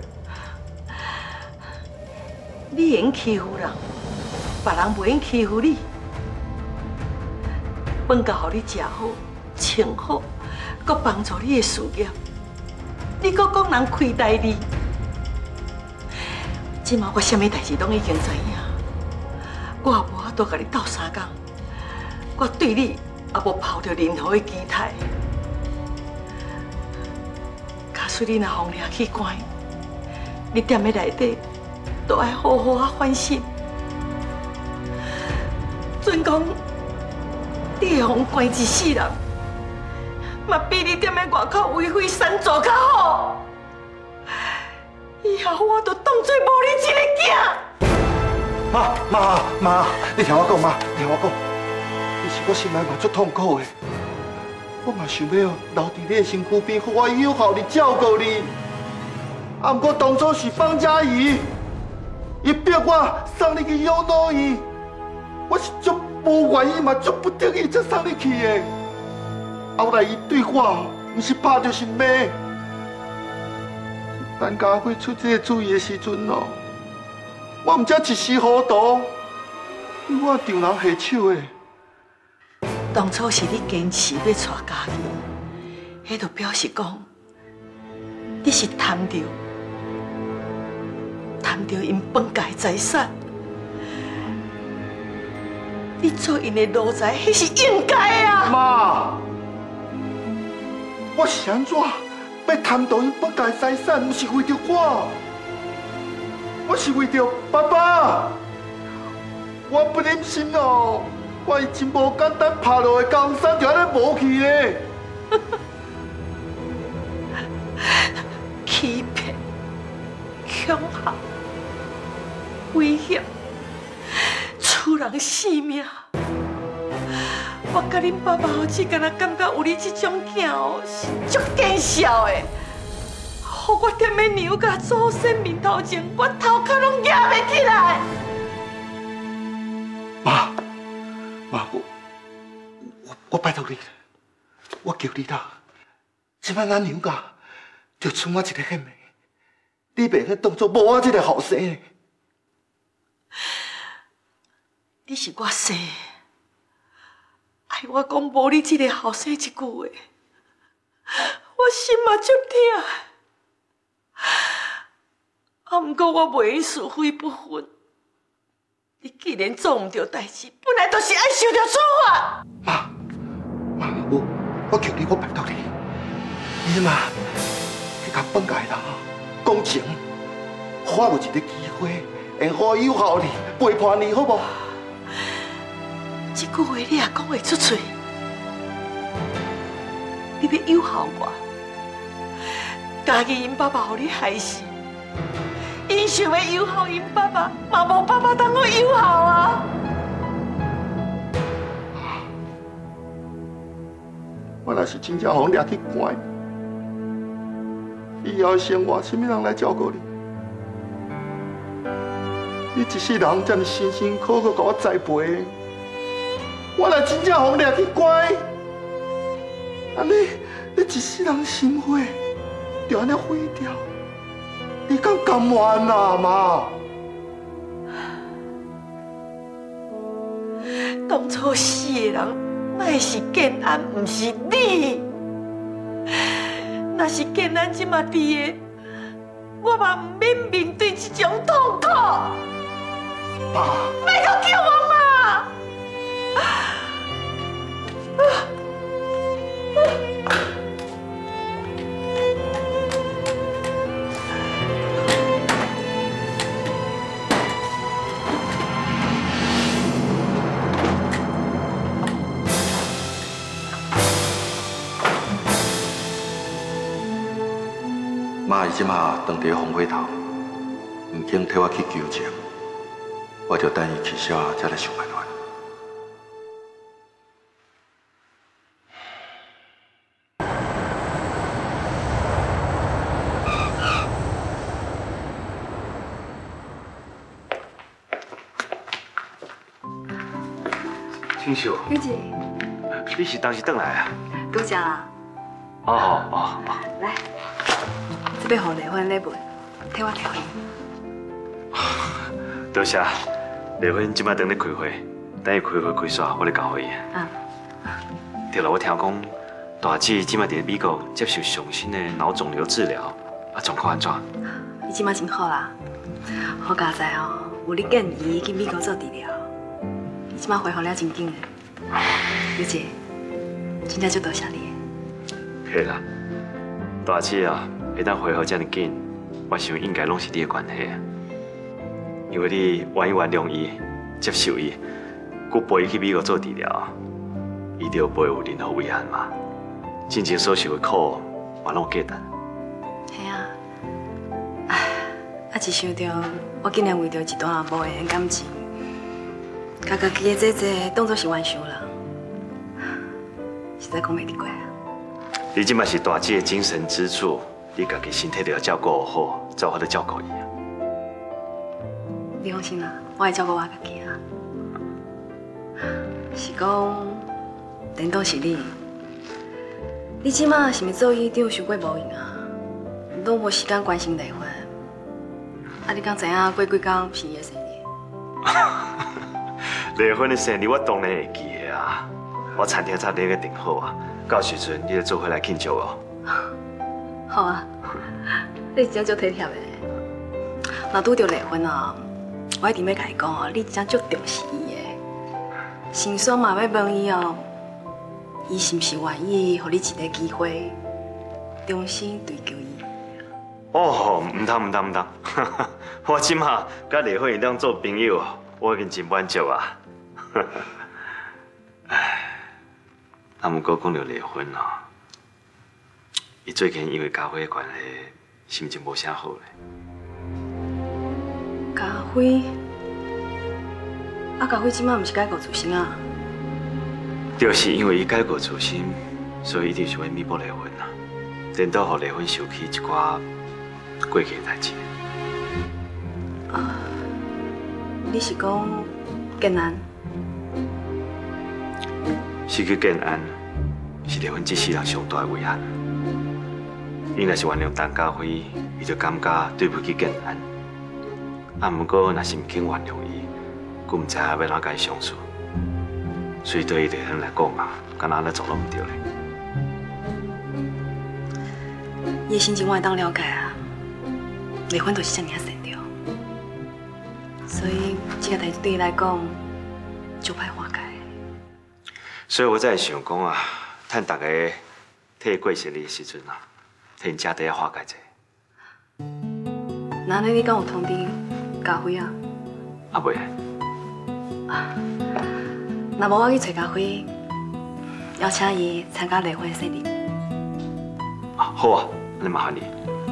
你会用欺负人，别人袂用欺负你。本家互你食好、穿好，搁帮助你的事业。你搁讲人亏待你，即马我什么代志拢已经知影，我也无法度甲你斗相共，我对你也无抱着任何的期待。假使你若放掠去关，你踮在内底，都爱好好啊反省。准讲你会互关一世人。嘛比你踮在外口为非善做较好，以后我就当作无你一个囝。 妈妈妈，你听我讲，妈，你听我讲，其实我心内嘛足痛苦的，我嘛想要留伫你的身躯边，互我有效地照顾你。啊，不过当初是方嘉怡，伊逼我送你去养老院，我是足无愿意嘛，足不得已才送你去的。后来伊对我毋是拍就是骂，陈家辉出这个主意的时阵哦，我毋才一时糊涂，我丈人下手的。 当初是你坚持要娶家己，迄就表示讲你是贪着贪着因本家的财产， 你做因的奴才，迄是应该啊！ 妈，我是安怎要贪夺伊本家财产，不是为着我，我是为着爸爸。我不忍心哦，我已真无简单拍落的江山就安尼无去咧。 欺骗、恐吓、威胁、出人性命。我甲恁爸爸只敢若感觉有你这种囝哦，是足见效的。互我踮咧娘家祖先面头前，我头壳拢压袂起来。 妈，妈，我我我拜托你，我求你啦，即摆咱娘家就剩我一个妹妹，你袂去当作无我这个后生呢？ 你是我生的，爱我讲无你这个后生一句话，我心嘛足痛。啊，不过我袂用是非不分。你既然做唔到代志，本来就是爱受到处罚。 妈，妈，我我求你，我拜托你，你嘛去甲本家的人讲情，互我有一个机会，会好友好你陪伴你，好无？ 这句话你也讲会出嘴，你要友好我，家己因爸爸互你害死。因想要友好因爸爸，嘛无爸爸当我友好啊！ 我若是真正互掠去关，以后生活什么人来照顾你？你一世人这么辛辛苦苦甲我栽培，我若真正互掠去关，安尼你一世人心血就安尼毁掉。你敢甘愿啊，妈？ 当初死的人，乃是建安，不是你。若是建安即马伫的，我嘛唔免面对这种痛苦。 爸， 别搁叫我妈。 妈伊即马当伫风火头，唔肯替我去求情，我就等伊起痟才来想办法。 青秀， 玉姐， 你是当时转来啊？ 拄食啦。 哦哦哦哦。 来，这要互丽芬礼物，替我调去。 多谢，丽芬即摆等咧开会，等伊开会开煞，我来交互伊。 嗯。 对了，我听讲大姐即摆伫美国接受上新的脑肿瘤治疗，啊，状况安怎？ 伊即摆真好啦，好佳哉哦，有你建议去美国做治疗，伊即摆恢复了真紧的。玉姐，真正足多谢你。 嘿啦，大姐啊，会当恢复这么紧，我想应该拢是你的关系，因为你愿意原谅伊，接受伊，佮陪伊去美国做治疗，伊就不会有任何遗憾嘛。真正所受的苦，我拢有价值。 系啊，唉，啊一想到我竟然为着一段无缘的感情，家家己的姐姐当作是冤仇人，实在讲袂得过啊。 你即嘛是大姐的精神支柱，你家己身体就要照顾好，才有法度照顾伊啊。 你放心啦，我会照顾我家己啊。是讲，等到是你，你即马是毋是做医长受过无用啊？拢无时间关心丽芬。啊，你敢知影过几工是伊的生日？ 丽芬的生日我当然会记的啊，我餐厅早订个订好啊。到时阵，你就做回来庆祝哦。 好啊，你真足体贴的。若拄着丽芬啊，我一定要甲伊讲哦，你真足重视伊的。 心酸嘛要问伊哦，伊是毋是愿意，互你一个机会，重新追求伊？ 哦，唔通唔通唔通，我即马甲丽慧当做朋友，我已经真满足啊。唉，啊，毋过讲到离婚哦，伊最近因为家伙的关系，心情无啥好咧。 家辉，啊，家辉即马毋是改过自新啊？ 就是因为伊改过自新，所以一直想要弥补离婚啊，连到互离婚受起一寡过去的代志。 啊，你是讲建安？ 失去建安，是离婚这世人上大的遗憾。伊若是原谅陈家辉，伊就感觉对不起建安。啊，不过若是唔肯原谅伊，佫唔知影要哪甲伊相处。所以对伊离婚来讲啊，敢若安尼做拢唔对咧。 伊的心情我会当了解啊，离婚就是遮尔啊善良，所以这个代志对伊来讲，就歹化解。 所以我才会想讲啊，趁大家替过生日的时阵啊，替因家底下化解者。 那你敢有通知家辉啊？ 啊袂。 那无我去找家辉，邀请伊参加离婚的生日。 啊，好啊，那麻烦你。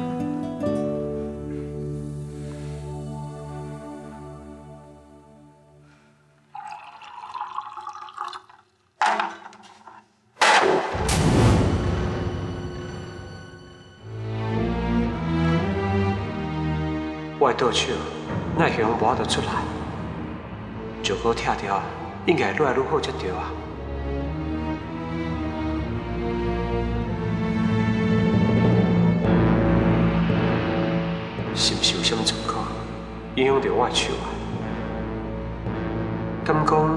我的倒手，奈向无法度出来，石膏拆掉，应该愈来愈好才对啊。是毋是有什么状况影响到我的手啊？敢讲？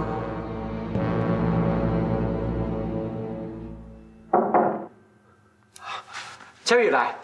秋雨来。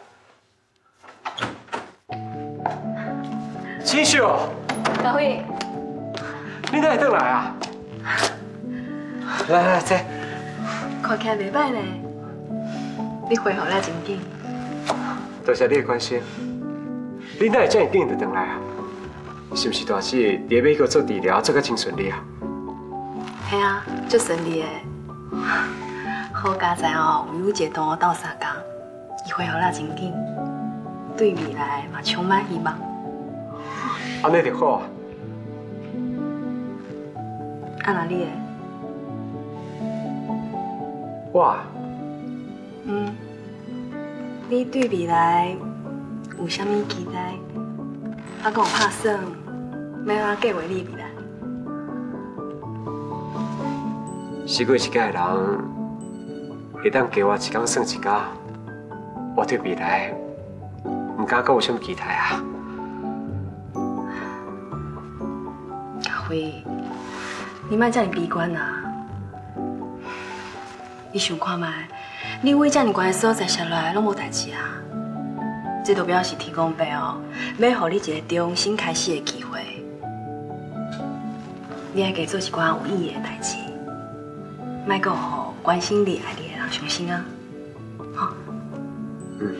清秀， 家辉， 你哪会转来啊？来来坐， 看起来袂歹呢，你恢复了真紧。 多谢你的关心。你哪会这么紧就转来啊？是不是大姊伫美国做治疗做甲真顺利啊？ 系啊，足顺利的。好佳哉哦，有一个同我斗相共，伊恢复了真紧，对未来嘛充满希望。 安尼就好啊。 啊那你的？ 我？ 嗯，你对未来有啥物期待？啊，跟我拍算，要安计划你的未来？ 死过一家的人，会当加我一天算一天。我对未来，唔敢讲有啥物期待啊。 家辉，你莫这么悲观啊！你想看觅，你为这么悬的所在下来，拢无代志啊。这代表是天公伯哦，要予你一个重新开始的机会。你爱加做一寡有意义的代志，莫阁互关心你、爱你的人伤心啊！好。嗯。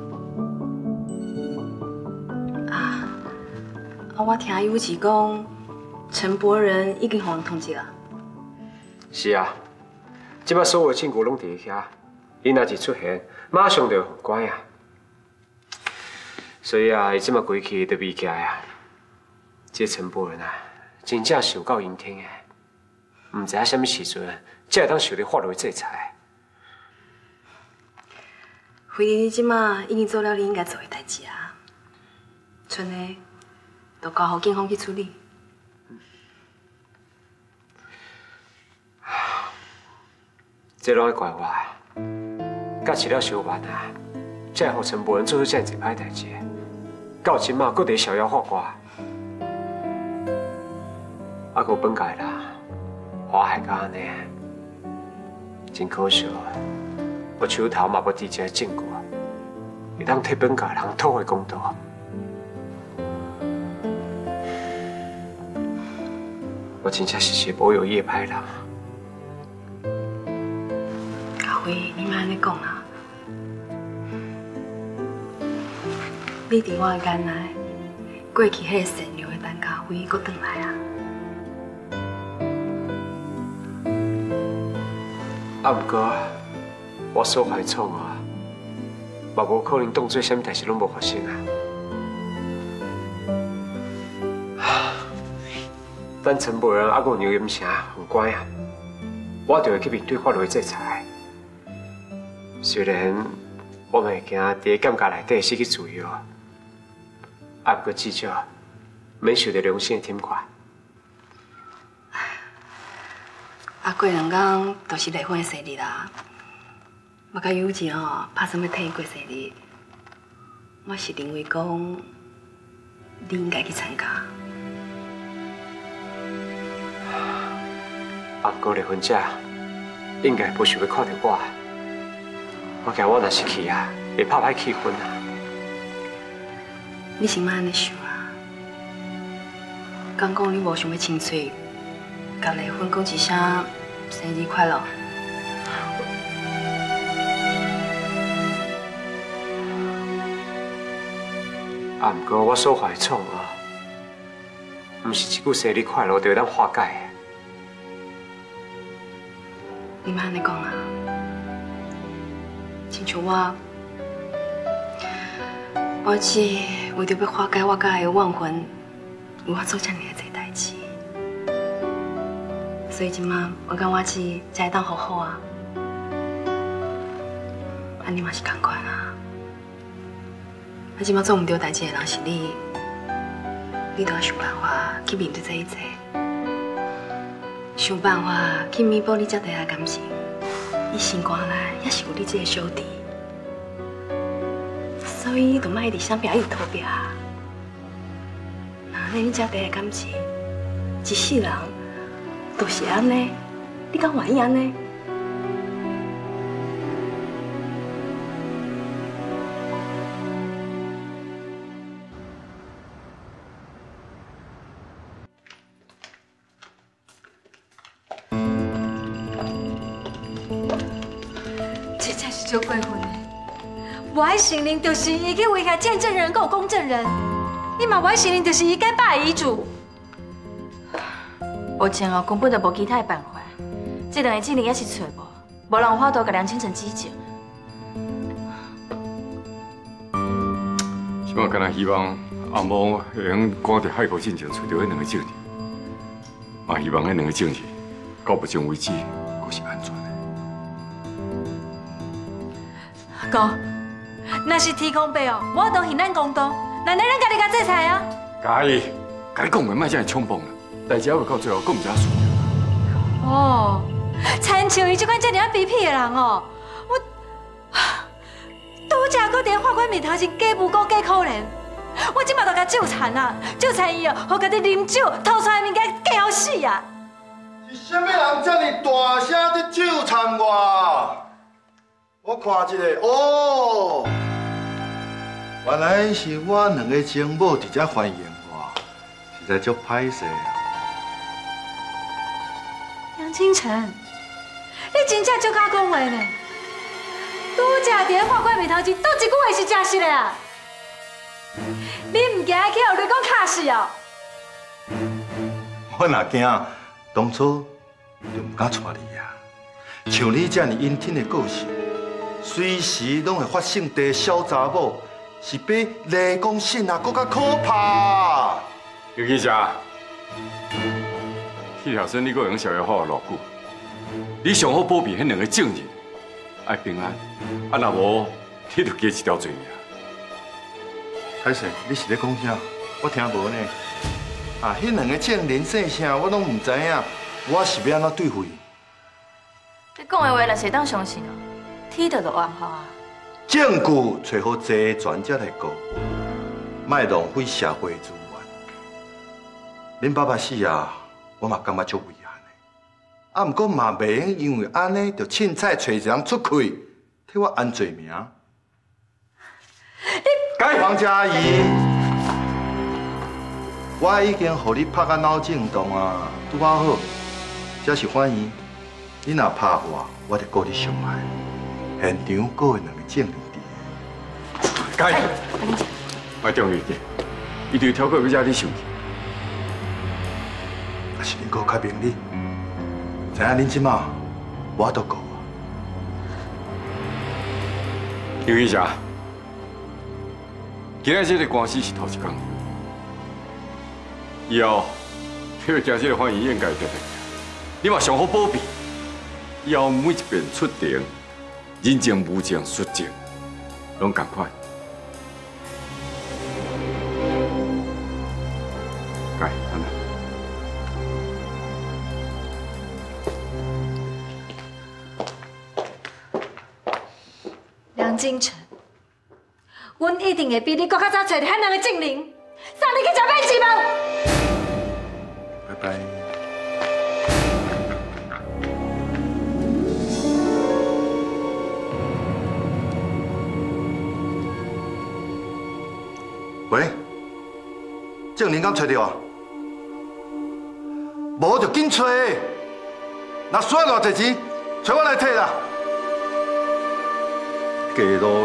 啊，啊！我听有是讲。陈柏仁已经互人通知了。 是啊，即摆所有证据拢伫遐，伊若是出现，马上就关啊。所以啊，伊即摆归去就未起来啊。这陈柏仁啊，真正是有够阴天的，唔知影什么时阵才会当受到法律制裁。 辉弟，你即摆已经做了你应该做的代志啊，剩的就交互警方去处理。这拢要怪我啊！甲饲了小万啊，才会互陈柏仁做出这样一歹代志。到即马，搁伫逍遥法外，啊，搁本界啦，花海甲安尼，真可惜。我手头嘛无直接证据，会当替本界人讨回公道。我我真正是一个无有业歹人。 阿辉，你莫安尼讲啊！你伫我的眼内，过去迄个善良的陈家辉，搁转来啊！ 啊，不过我所怀创啊，嘛无可能当做啥物代志拢无发生啊。等陈伯仁啊，有牛阴城很乖啊，我就会去面对法律的制裁。虽然我嘛会惊伫个监察内底失去自由，啊，不过至少免受到良心的惩罚。 啊，过两天就是离婚的生日啦。我甲友姐哦，拍算要替伊过生日，我是认为讲，你应该去参加。 啊，不过离婚者应该不想要看到我，我惊我若是去啊，会拍歹气氛啊。 你是莫安尼想啊？刚讲你无想要清脆，甲离婚讲一声生日快乐。 啊，不过我所怀创啊，毋是一句生日快乐就会当化解的。 你莫安尼讲啊！亲像我，我只为着要化解我甲伊的怨恨，有我做遮尔个侪代志。所以今麦我甲我姊才会当好好啊。啊，你嘛是同款啊！啊，今麦做唔对代志的人是你，你都要想办法去面对这一切。想办法去弥补你这底下感情，伊心肝内也是有你这个小弟，所以你就莫一直想拼，一直逃避。那你这底下感情，一世人都是安尼，你敢愿意安尼？ 就过分的，我爱承认就是伊去危害见证人，还有公证人。你嘛我爱承认就是伊改摆遗嘱。 目前哦，根本就无其他的办法。这两个证人也是找无，无人有法度甲梁清晨指证。 即马敢若希望阿某会用赶伫海口进前找到迄两个证人，嘛希望迄两个证人到目前为止阁是安全的。 哥，那是天公伯哦，我都现咱公道，难得咱家己甲制裁啊！ 嘉义，甲你讲话莫这样冲动啦，代志还未到最后，阁唔知输。 哦，参像伊这款这尔卑鄙的人哦，我拄则搁伫法官面头前假无辜假可怜，我即马都甲纠缠啊，纠缠伊哦，互家己啉酒偷出来物件假好死啊！ 是啥物人这么大声在纠缠我？我看一下，哦，原来是我两个情某伫遮欢迎我，实在足歹势啊！ 杨清晨，你真正足敢讲话呢？拄则伫法官面头前，倒一句话是真实的啊！你唔惊去互你讲卡死哦？ 我若惊，当初就唔敢带你啊！像你这么阴天的个性。随时拢会发性地小查某，是比雷公信啊，更加可怕。 刘记者，去后生你阁用逍遥法落句，你上好保庇迄两个证人，爱平安，啊若无，你就加一条罪名。 海生，你是咧讲啥？我听无呢。啊，迄两个证人姓啥，我拢唔知影，我是要安怎对付伊？ 你讲的话，若是当相信哦。天就就安好啊！ 证据找好齐全才来告，莫浪费社会资源。恁爸爸死啊，我嘛感觉足遗憾的。啊，毋过嘛袂用因为安尼就凊彩找一人出气，替我安罪名。你王佳怡，我已经互你拍个脑震荡啊！ 拄好好，这是欢迎。你若拍我，我就告你伤害。现场搁有两个证人伫。 该，别中意的，伊就挑过要惹你受气。 也是恁搁较明理，知影恁即马我都顾。 邱医生，今仔这个官司是头一天，以后你要惊这个欢迎宴该得的，你嘛上好保庇。以后每一遍出庭，人证物证实证，拢同款。该，安尼。 梁金城，阮一定会比你更较早找到遐两个证人，送你去食饭吃饭。 拜拜。喂，证人敢找到啊？无就紧找，若需要偌济钱，找我来摕啦。假如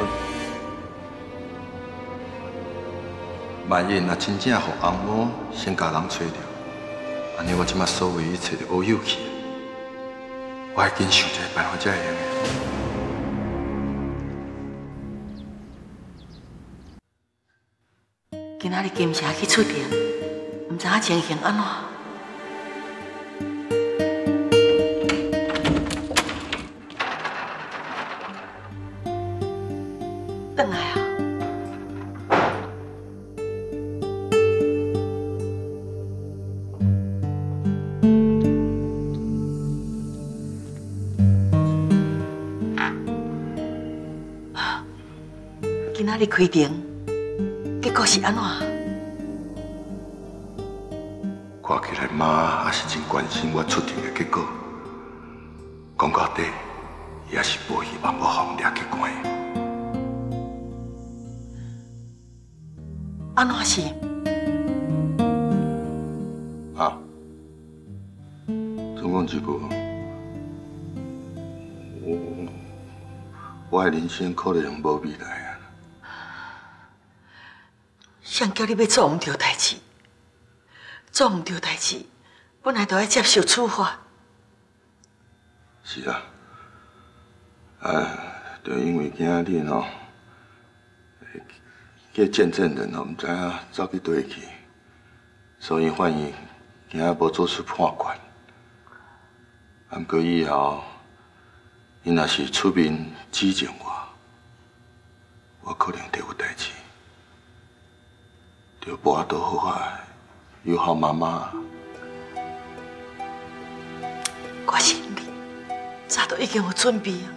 万一若真正互翁某先甲人找着，安尼我即马所有一切就乌有去。我会紧想一个办法才会用的。 今仔日金城去出庭，唔知影情形安怎。转来啊！今仔日开庭。结果是安怎？ 看起来妈也是真关心我出庭的结果。讲到底，也是无希望我互掠去关。 安怎是？ 啊，总讲一句，我我的人生可能无未来啊。 谁叫你要做唔对代志？做唔对代志，本来就要接受处罚。 是啊，啊，就因为今仔日吼，个见证人吼唔知影走去倒去，所以反而今仔无做出判决。啊，不过以后，伊若是出面指证我，我可能就有代志。就跋倒好啊，友好妈妈。 我心里早都已经有准备啊。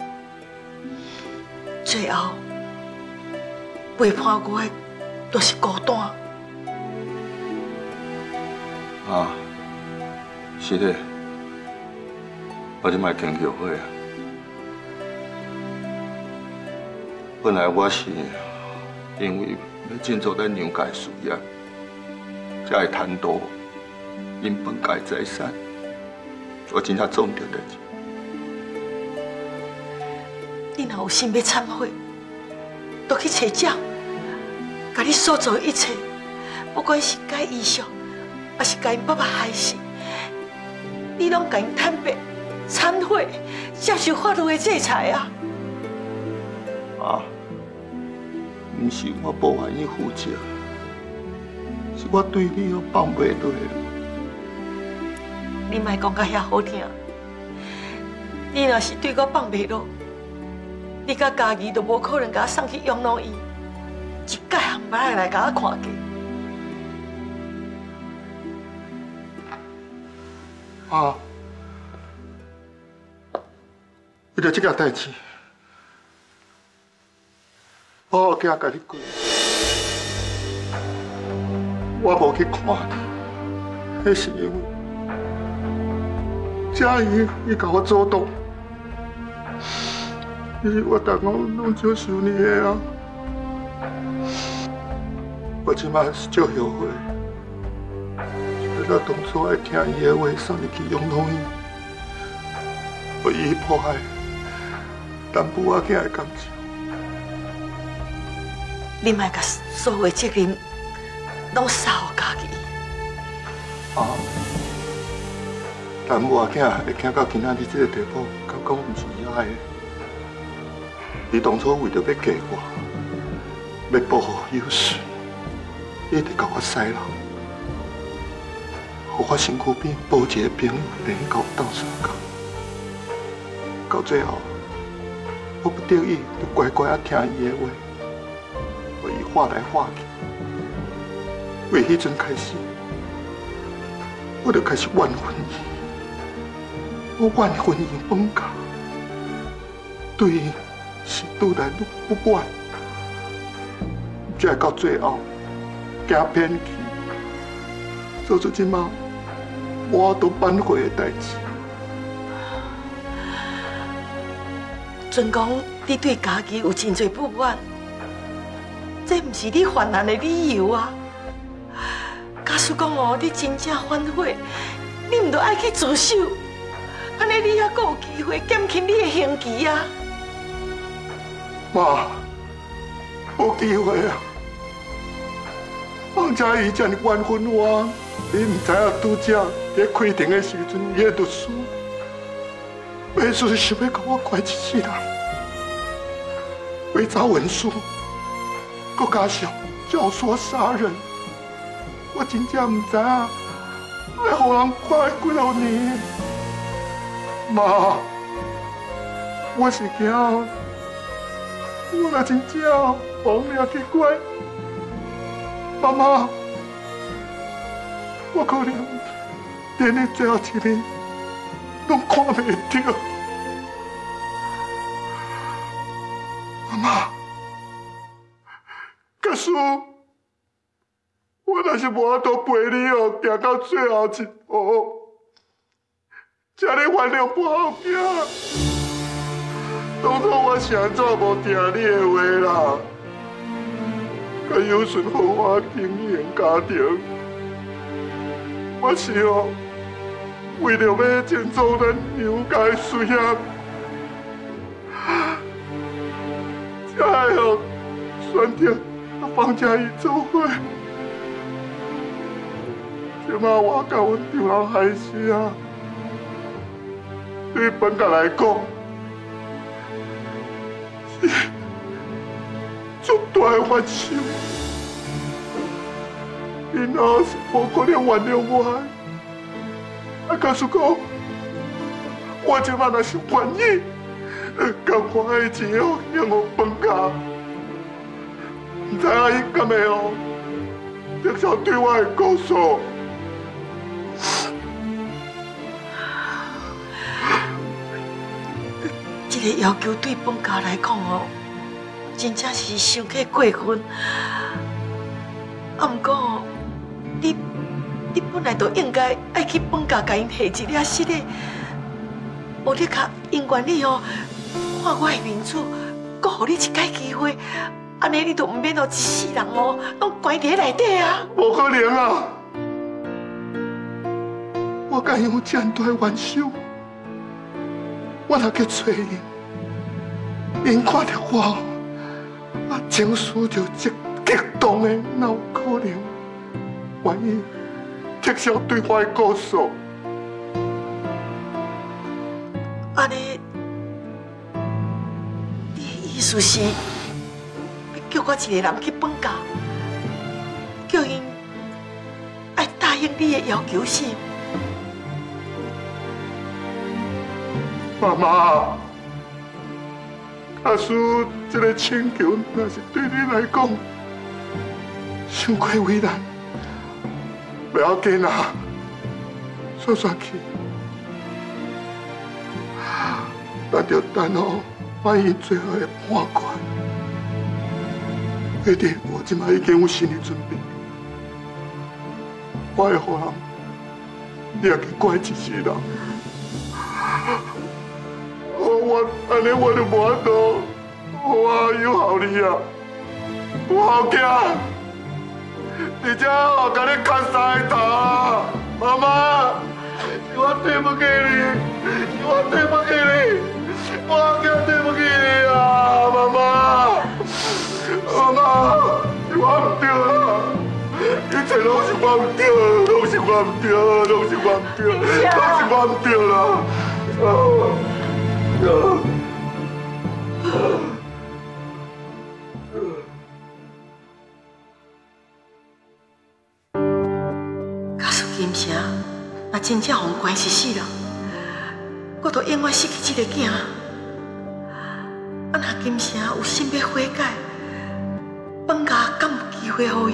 最后陪伴我的都是孤单。 啊，是的，我即摆经后悔啊。本来我是因为。要尽做咱娘家事业，才会贪图因本家财产，我真正做唔到代志。 你若有心要忏悔，就去找教，甲你所做的一切，不管是该遗嘱，还是该爸爸害死，你拢甲因坦白、忏悔，接受法律的制裁啊！ 啊！不是我无还你负责，是我对你又放袂落。 你莫讲甲遐好听，你若是对我放袂落，你甲家己都无可能甲我送去养老院，一届也唔爱来甲我看过。 啊！为着这件代志。好好囝甲你过，我无去看你，迄是因为嘉怡伊甲我主动，其实我逐工拢少想你的啊，我即摆是足后悔， 到当初爱听伊的话，送入去养老院，为伊迫害咱母仔囝的感情。 你莫甲所有责任拢撒互家己。 啊！咱母仔囝会行到今仔日这个地步，敢讲毋是伊爱的？伊当初为着要嫁我，要保护有顺，伊得甲我洗脑，互我身躯边保一个朋友，连到斗相共。到最后，我不得已就乖乖啊听伊的话，为伊化来化去。为迄阵开始，我就开始怨恨伊，我怨恨伊放假，对伊是愈来愈不满，才到最后惊偏去，做出即马我都挽回的代志。 准讲你对家己有真侪不满，这毋是你犯难的理由啊！假使讲哦，你真正反悔，你毋着爱去自首，安尼你还阁有机会减轻你的刑期啊！ 妈，无机会啊！放假伊遮尔怨恨我，你毋知影拄则伫开庭的时阵，伊的律师每次想要甲我关一世人，伪造文书，搁加上教唆杀人，我真正毋知影爱互人关几多年。妈，我是惊，我若真正亡命去关，妈妈，我可能连你最后一面拢看袂到。妈妈，假使我若是无法度陪你哦，行到最后一步，请你原谅我后囝。当初我是安怎无听你的话啦？甲有顺好我经营家庭，我是哦，为了要建造咱娘家的事业，才会哦选择甲放假伊做伙。即马我甲阮丈人害死啊！对本家来讲，是足大的冤仇。因后是无可能原谅我的。啊，假使讲，我即马若是愿意，将我的钱哦养互本家，唔知影伊敢会哦接受对我的告诉。这个要求对本家来讲哦，真正是伤过过分。啊，毋过哦，你你本来就应该爱去本家甲因下一粒息的，无你甲因愿你哦，看我的面子，阁互你一摆机会，安尼你就毋免哦一世人哦，拢关伫内底啊！无可能啊！我甲因有这样大的冤仇，我若去找因，因看到我，啊情绪就激激动的，哪有可能愿意接受对我的告诉？安尼，你的意思是要叫我一个人去本家，叫因爱答应你的要求是？妈妈，假使这个请求若是对你来讲伤过为难，不要紧啊，算算去，咱就等候反映最后的判决。弟弟，我今摆已经有心理准备，我会互人掠去关一世人。我安尼我就无法度，我有效你啊！我后囝，你这哦，甲你砍三个头啊！ 妈妈，我对不起你，我对不起你，我真对不起你啊，妈妈，妈妈，我唔对啦，一切拢是我唔对，拢是我唔对，拢是我唔对，拢是我唔对啦。 假使金城若真正互关系死了，我就永远失去这个囝。啊，若金城有心要悔改，放假敢有机会互伊？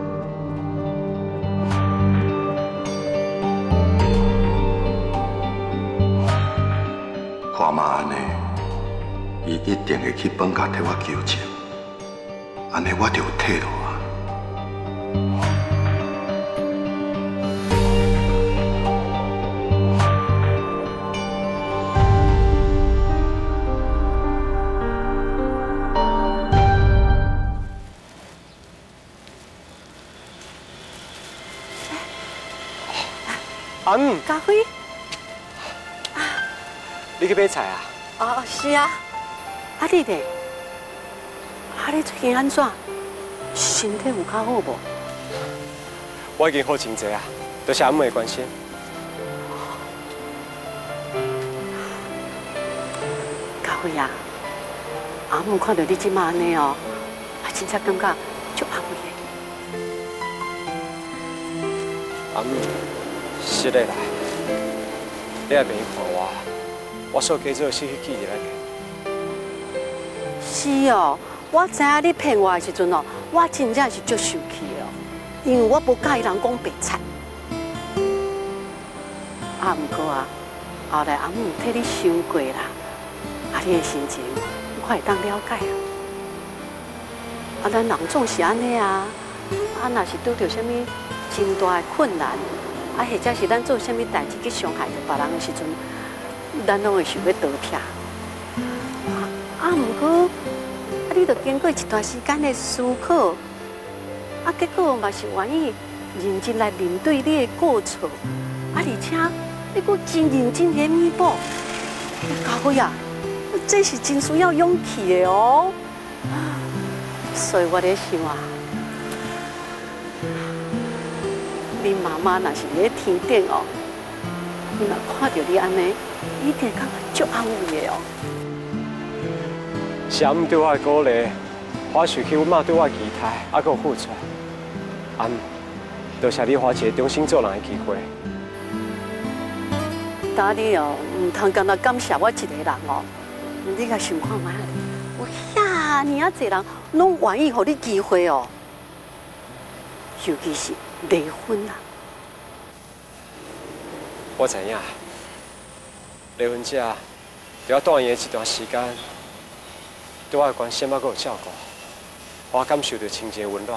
看嘛安尼，伊一定会去放假替我求情，安尼我就有退路啊。 阿姆， 家辉， 你去买菜啊？ 哦，是啊。啊你呢？啊你最近安怎？身体有较好无？ 我已经好真济啊，多谢阿姆的关心。 家辉啊，阿姆看到你即马安尼哦，啊真正感觉足安慰的。 阿姆。是的啦，你也袂看我，我所加做失去记忆来。 是哦，我知影你骗我的时阵哦，我真正是足生气哦，因为我无介意人讲白菜。啊，毋过啊，后来阿姆替你想过啦，啊，你的心情我会当了解啊。啊，咱人总是安尼啊，啊，若是拄到啥物真大的困难。啊，或者是咱做啥物代志去伤害着别人的时阵，咱拢会想要倒撇。啊，毋过啊，你着经过一段时间的思考，啊，结果嘛是愿意认真来面对你的过错，啊，而且你阁真认真的弥补。家辉啊，这是真需要勇气的哦。所以我在想啊。你妈妈若是咧天顶哦，伊若看到你安尼，一定感觉足安慰的哦。 是阿姆对我的鼓励，我想起阮妈对我的期待，还佫有付出。阿姆，多谢你花一个重新做人的机会。 打你哦，唔通干那感谢我一个人哦，你甲想看卖，有遐尼啊侪人拢愿意互你机会哦，尤其是。离婚啊！ 我知影，离婚者就要住院的一段时间，对我的关心还佫有照顾，我感受到亲情的温暖。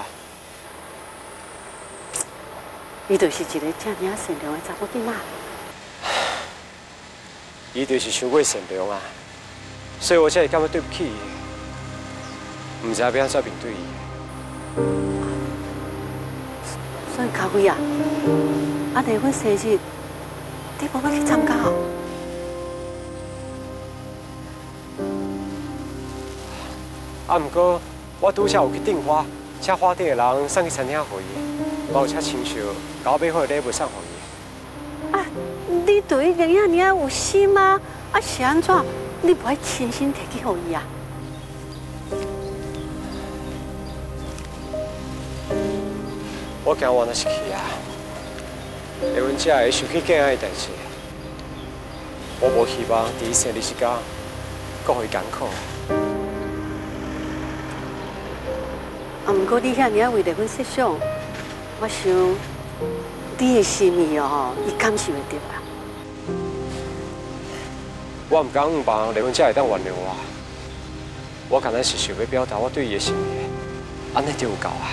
伊就是一个这么善良的查某囡仔。 伊就是伤过善良啊，所以我才会感觉对不起伊，唔知要安怎面对伊。 所以家辉啊，啊离婚生日，你无要去参加哦？ 啊，毋过我拄则有去订花，请花店的人送去餐厅给伊，嘛有请亲属甲我买好礼物送给伊。 啊，你对伊个遐尔有心啊？啊是安怎？你不爱亲身摕去给伊啊？ 我惊我若是去啊，离婚者会想起囝仔的代志，我无希望伫伊生日时间，搁互伊艰苦。 啊，毋过你遐尔为离婚设想，我想你的心意哦，伊感受会到啦。 我唔敢望离婚者会当原谅我，我敢若是想要表达我对伊的心意，安尼就有够啊。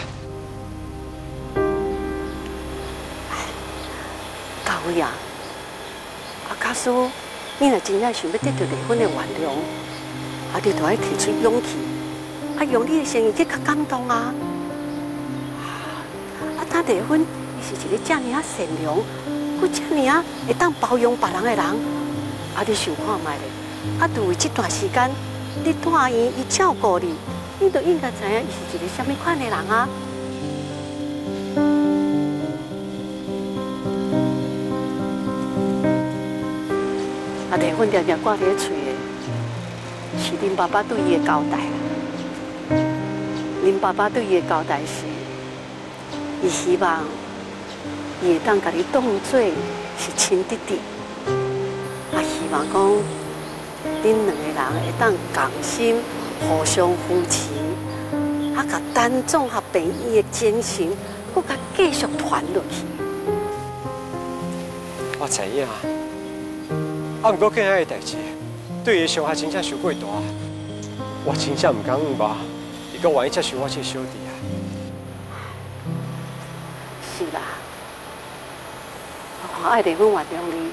家辉啊，啊，假使你若真正想要得到离婚的原谅，啊，你就要提出勇气，啊，用你的诚意去较感动啊。啊，他离婚，伊是一个这么啊善良、 佫遮尔啊会当包容别人的人，啊，你想看卖咧？啊，就为这段时间，你住院伊照顾你，你就应该知影伊是一个什么款的人啊。啊，地粉常常挂伫咧嘴的，是恁爸爸对伊的交代。恁爸爸对伊的交代是，伊希望伊会当甲你当做是亲弟弟，啊，希望讲恁两个人会当共心，互相扶持，啊，甲丹总合病医的精神，搁甲继续传落去。 我知影，啊，不过囝仔的代志，对伊的伤害真正伤过大，我真正唔敢唔吧，伊阁愿意接受我这小弟啊。 是啦，我爱丽芬原谅你，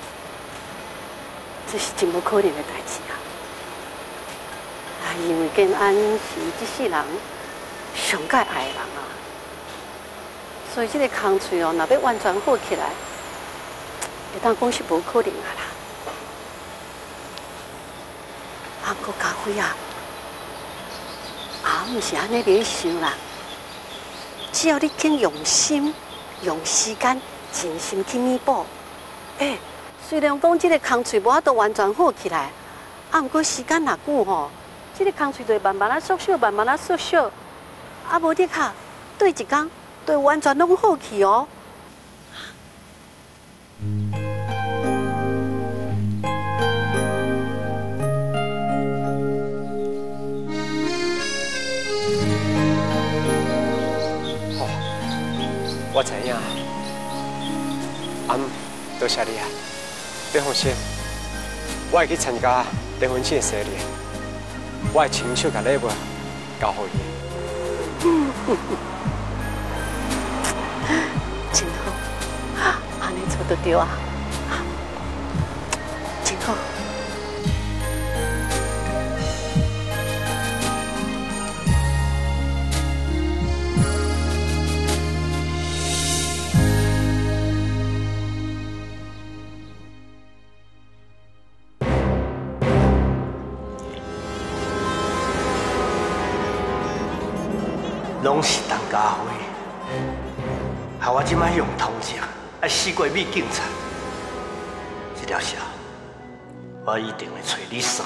这是真无可能的代志啊！啊，因为建安是伊这世人上介爱的人啊，所以这个空嘴哦，若要完全好起来，会当讲是无可能啊啦。啊，不过家辉啊，啊，毋是安尼咧想啦。只要你肯用心、用时间、尽心去弥补，哎，虽然讲这个空嘴无法度完全好起来，啊，不过时间若久吼，这个空嘴就会慢慢啊缩小、慢慢啊缩小，啊，无得卡对一天就完全拢好去哦。 我知影，啊，多谢你啊！你放心，我会去参加结婚庆的典礼，我会亲手把礼物交给伊。 真好，安尼做得对啊，真好。 拢是陈家辉，害我即摆用通缉，爱死过美警察。这条线，我一定会找你算。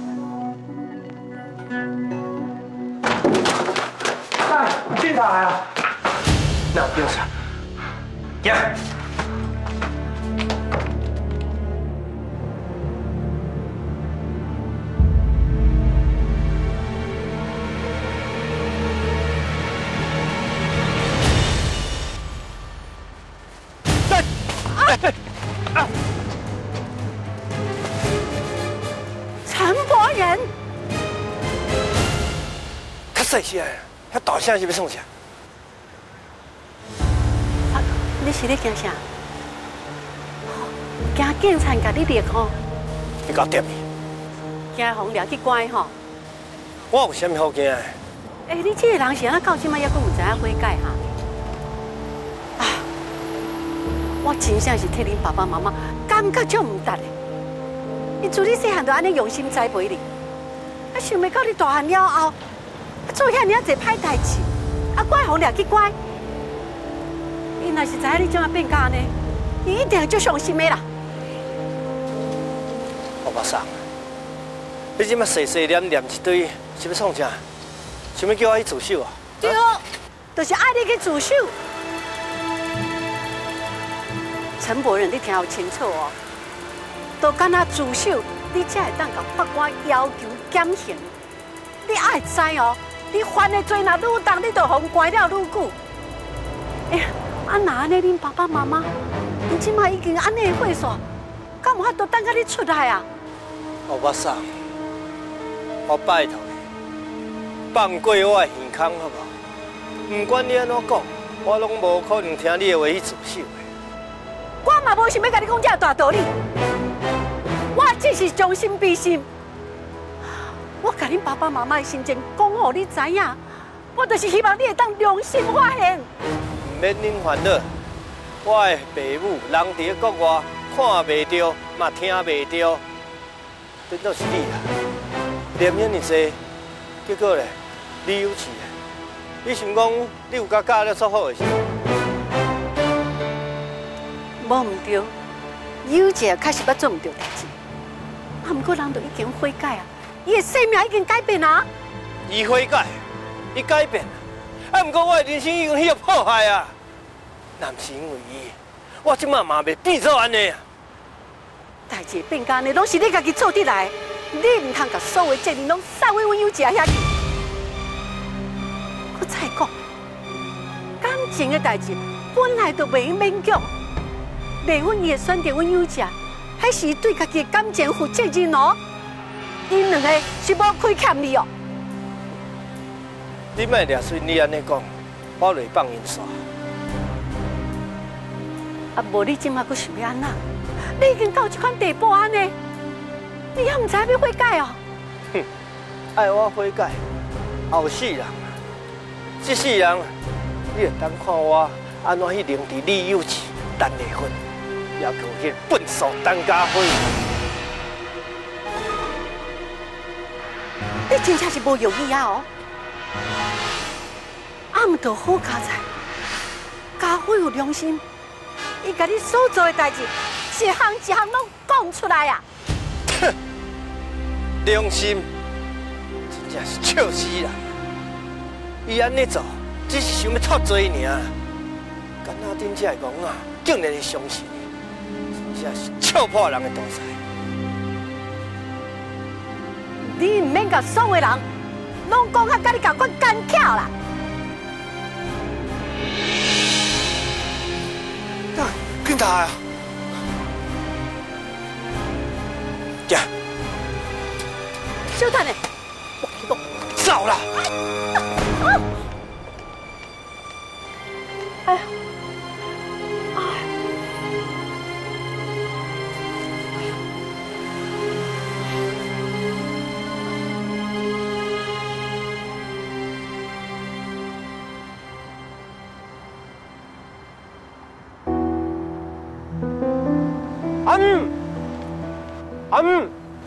哎，警察来啊！ 哪有警察？行。 陈伯仁， 较细声，遐大声是要创啥？ 啊，你是咧惊啥？惊警察甲你掠吼？ 你搞点去！ 惊互掠去关吼？ 我有啥物好惊的？ 哎，你这个人是安到即摆还阁有知影悔改哈？啊，我真正是替恁爸爸妈妈感觉足唔值的。伊自你细汉就安尼用心栽培你，啊，想袂到你大汉了后，做遐尔啊侪歹代志，啊，怪互掠去关。伊若是知影你怎啊变甲安尼，伊一定会足伤心的啦。 我目送，你即摆细细念念一堆，是要创啥？想要叫我去自首啊？ 对，就是爱你去自首。陈伯仁，你听好清楚哦。都敢若自首，你才会当甲法官要求减刑。你爱知哦，你犯的罪若愈重，你就互关了愈久。哎呀，啊那安尼，恁爸爸妈妈，你即马已经安尼的岁数，敢有法度等甲你出来啊？ 我目送，我拜托你，放过我的耳孔好无？不管你安怎讲，我拢无可能听你的话去自首的。 我嘛无想要甲你讲这大道理。我只是将心比心，我甲恁爸爸妈妈的心情讲互你知影，我就是希望你会当良心发现。 唔免恁烦恼， 我的父母人伫咧国外，看袂到，嘛听袂到，顶多是你啦。念遐尼济，结果咧，你有气啊！你想讲你有甲教了做好的事？ 无唔对，有姐确实捌做唔对代志，啊，不过人都已经悔改啊，伊的生命已经改变啊。 伊悔改，伊改变，啊，不过我的人生已经被破坏啊。若不是因为伊，我即马嘛袂变做安尼啊。 代志变干呢，拢是你家己做得来，你唔通甲所有责任拢撒回阮有姐遐去。我再讲，感情的代志本来就袂勉强。离婚伊会选择阮有姐，还是对家己的感情负责任哦。因两个是无亏欠你哦。 你莫掠顺你安尼讲，我袂放因煞。 啊，无你即马阁想要安那？你已经到这款地步安尼，你还唔知要悔改哦？ 哼，爱我悔改，后世人啊，这世人，你会当看我安怎去凌迟李有志等离婚，也叫迄笨手当家伙。 你真正是无容易啊哦！啊，毋着好佳哉，家伙有良心。伊甲你所做的代志，一项一项拢讲出来啊！ 哼，良心真正是笑死人！伊安尼做，只是想要脱罪尔。敢若顶这个戆啊，竟然会相信你，真正是笑破人的大财。 你唔免甲所有人拢讲较甲你共款干巧啦！ 警察啊！呀！ 小蛋呢？我跟你讲， 走啦！ 哎呀！ 阿姆，阿姆，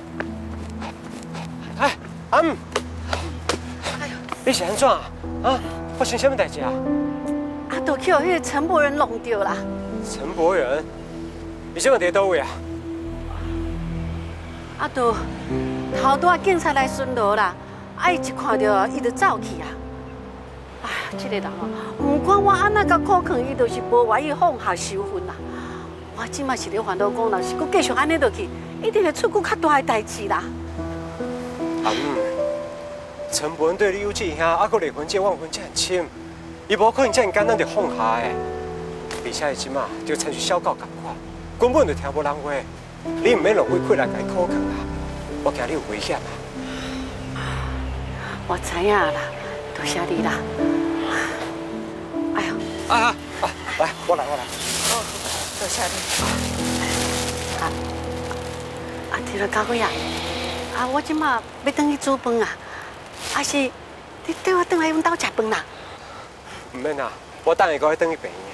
哎，阿姆，你是安怎啊？啊，发生什么代志啊？ 啊，都去互迄个陈伯仁弄掉啦。 陈伯仁，你什么伫倒位啊？ 啊，都头拄啊警察来巡逻啦，啊，伊一看到伊就走去啊。哎呀，这个人哦，唔管我安那甲苦劝，伊就是无愿意放下收分啦。我即马是咧烦恼讲，若是佮继续安尼落去，一定会出更较大的代志啦。 阿姆，陈伯仁对你有志兄，啊，佮离婚这忘婚这很深，伊无可能这样简单就放下的。而且伊即马就亲像小狗共款，根本就听无人话。你唔免浪费气力甲伊苦劝啊，我惊你有危险啊。 我知影啦，多谢你啦。哎呀， 啊啊啊！来，我来，我来。 多谢你。啊啊，对了，家伙呀，啊，我即马要转去煮饭啊，还是你带我转来阮兜食饭啦？ 唔免啦，我等下搁去转去病院。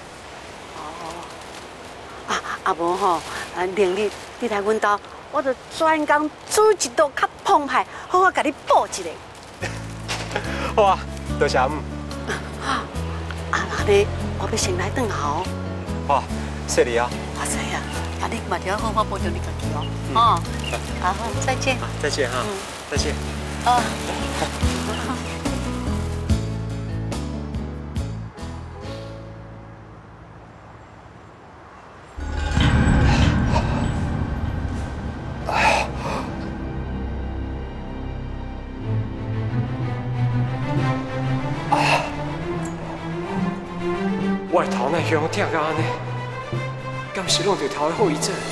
哦。啊啊无吼，啊，明日你来阮兜，我就专工煮一道较澎湃，好好甲你补一个。 好啊，多谢阿姆。 啊，那咧，我要先来转下哦。 好。谢你啊！ 我知啊，啊你嘛要好好保重你自己哦。哦，好，好，再见。 再见哈，再见。 啊。 我的头哪会痛到安尼？敢是弄着头的后遗症？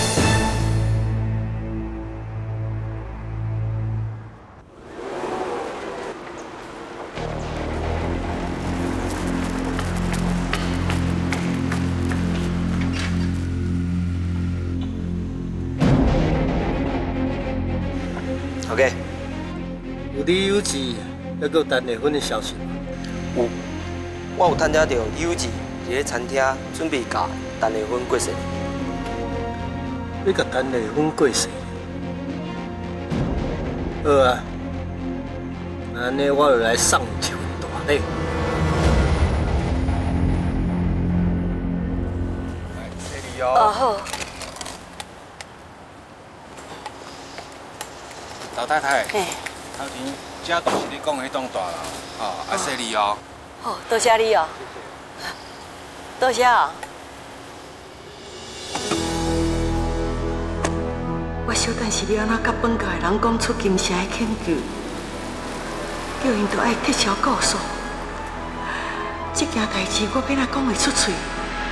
头家，有李有志还佫谈离婚的消息吗？ 有，我有探查到李有志伫咧餐厅准备甲陈丽芬过生日，要甲陈丽芬过生日。好啊，安尼我就来送一份大礼。来，谢你哦。 哦好。 老太太， 嘿， 头前这就是你讲的迄栋大楼，哦，啊，谢你哦。 好，多谢你哦。多谢哦。 我小等是要安怎甲本家的人讲出金城的请求，叫因都爱撤销告诉。这件代志我要哪讲会出嘴？